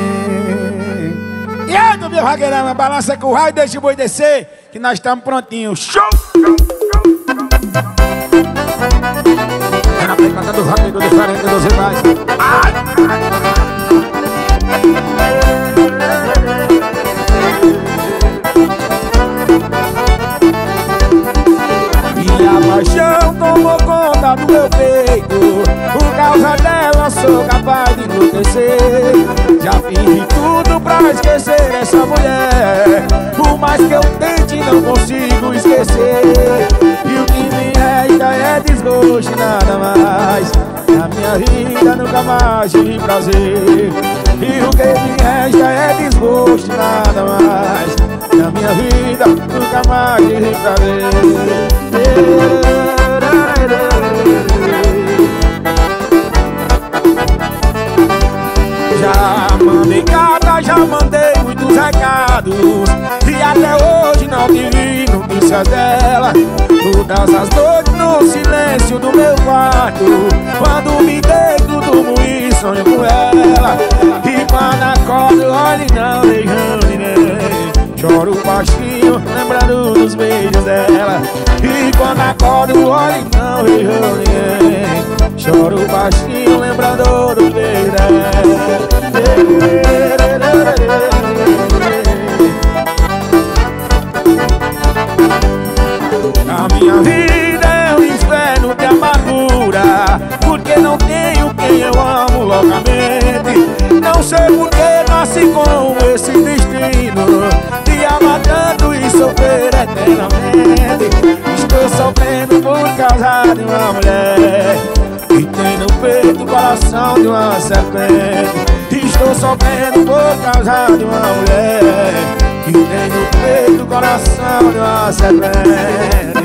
E aí, meu vaqueirão, balança com o raio, deixa o boi descer, que nós estamos prontinhos. Show! Era bem cantando rápido, diferente dos rivais. Minha paixão tomou conta do meu peito, por causa dela sou capaz de enlouquecer. Já dessa mulher. Por mais que eu tente, não consigo esquecer. E o que me resta é desgosto e nada mais. Na minha vida nunca mais tive prazer. E o que me resta é desgosto e nada mais. Na minha vida nunca mais tive prazer. Já mandei carta, já mandei muitos recados, e até hoje não tive notícia dela. Todas as noites no silêncio do meu quarto, quando me deito, durmo e sonho com ela. E quando acordo, olho e não vejo ninguém. Choro baixinho, lembrando dos beijos dela. E quando acordo, olho e não vejo ninguém. Choro baixinho, lembrando dos beijos dela. A minha vida é um inferno de amargura, porque não tenho quem eu amo loucamente. Não sei por que nasci com esse destino de amar tanto e sofrer eternamente. Estou sofrendo por causa de uma mulher que tem no peito o coração de uma serpente. Estou sofrendo por causa de uma mulher que tem no peito o coração de uma serpente.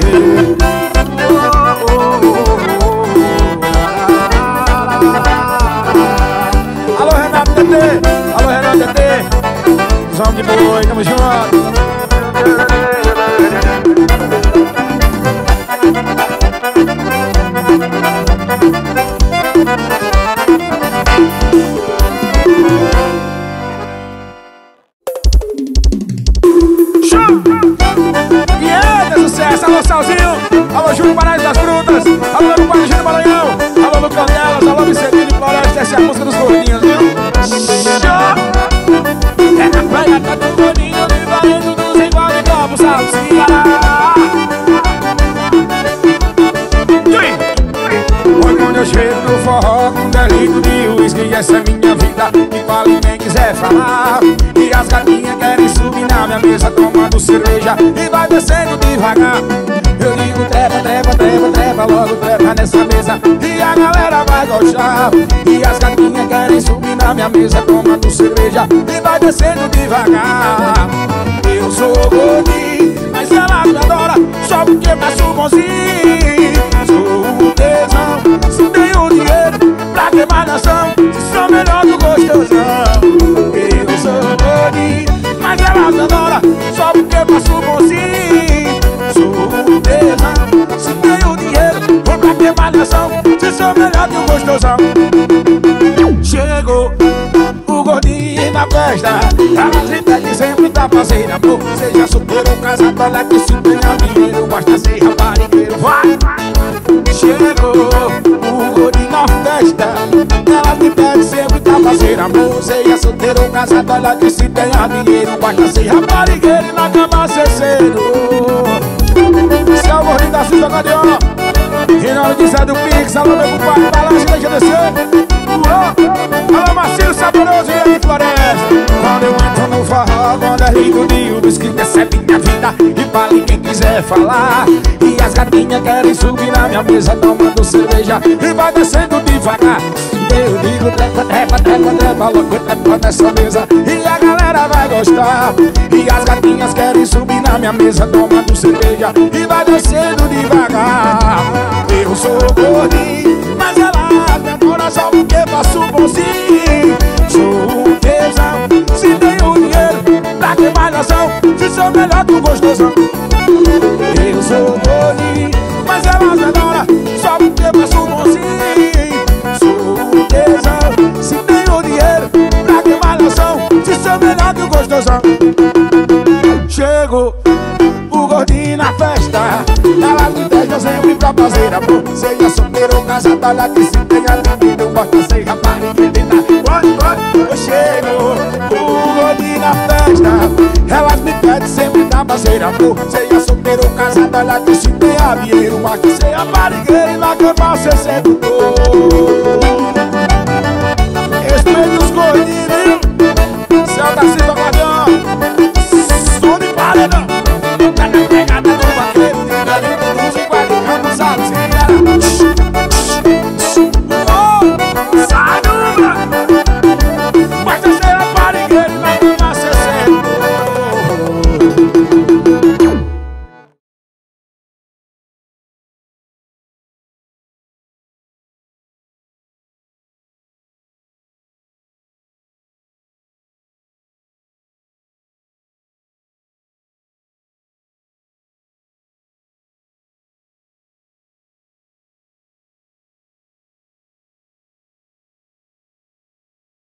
Alô, Renato TT, alô, Renato TT, Zão de boi, tamo junto. Alô, Salzinho, alô, Júlio Paraíso das Frutas, alô, meu pai Gino Maranhão, alô, Lucas Nelas, alô, Vicentino e Floresta. Essa é a música dos gordinhos, viu? É na praia, tá do gordinho, de valendo dos igual de copo, salsinha. Foi quando eu chego no forró com 10 litros de uísque. Essa é minha vida, e fale quem quiser falar. E as gatinhas querem subir na minha mesa tomando cerveja e vai descendo devagar. Eu digo trepa, trepa, trepa, trepa, logo trepa nessa mesa e a galera vai gostar. E as gatinhas querem subir na minha mesa tomando cerveja e vai descendo devagar. Eu sou gordinho, mas ela me adora só porque faço bonzinho. Sou um tesão, se tenho dinheiro pra ter malhação, se sou melhor do gostosão. Eu sou gordinho, mas ela me adora só porque faço bonzinho. Sou um tesão, se tenho dinheiro pra ter malhação, se sou melhor do gostosão. Chegou o gordinho na festa, ela grita que sempre tá fazendo amor. Seja solteiro ou casado, olha que se tenha dinheiro, basta ser raparigueiro, vai! Chegou o gordinho na festa, ela me pede sempre tá fazendo amor. Seja solteiro ou casado, olha que se tenha dinheiro, basta ser raparigueiro e na cama ser cedo. Esse é o gordinho da Cisa Gadeola, em nome de Zé do Pix, alô meu compadre, balança da GDC. Alô Marcelo Saboroso e de Floresta. Quando eu entro no forró, quando é lindo de uísque, recebe minha vida e fale quem quiser falar. E as gatinhas querem subir na minha mesa tomando cerveja e vai descendo devagar. Eu digo trepa, trepa, trepa, trepa, logo trepa nessa mesa e a galera vai gostar. E as gatinhas querem subir na minha mesa tomando cerveja e vai descendo devagar. Eu sou gordinho, mas ela me adora só porque faço bonzinho. Sou um tesão, se tenho dinheiro pra ter malhação, se sou melhor do gostosão. Eu sou gordinho, mas ela me adora só porque faço bonzinho. Sou um tesão, se tenho dinheiro pra ter malhação, se sou melhor do gostosão. Chegou o gordinho na festa, ela me deixa sempre pra fazer amor. Seja solteiro ou casado, olha que se tenha dinheiro, basta ser raparigueiro. Chegou o gordinho na festa, elas me pedem sempre pra fazer amor. Seja solteiro ou casado, olha que se tenha dinheiro, basta ser raparigueiro e na cama ser cedo.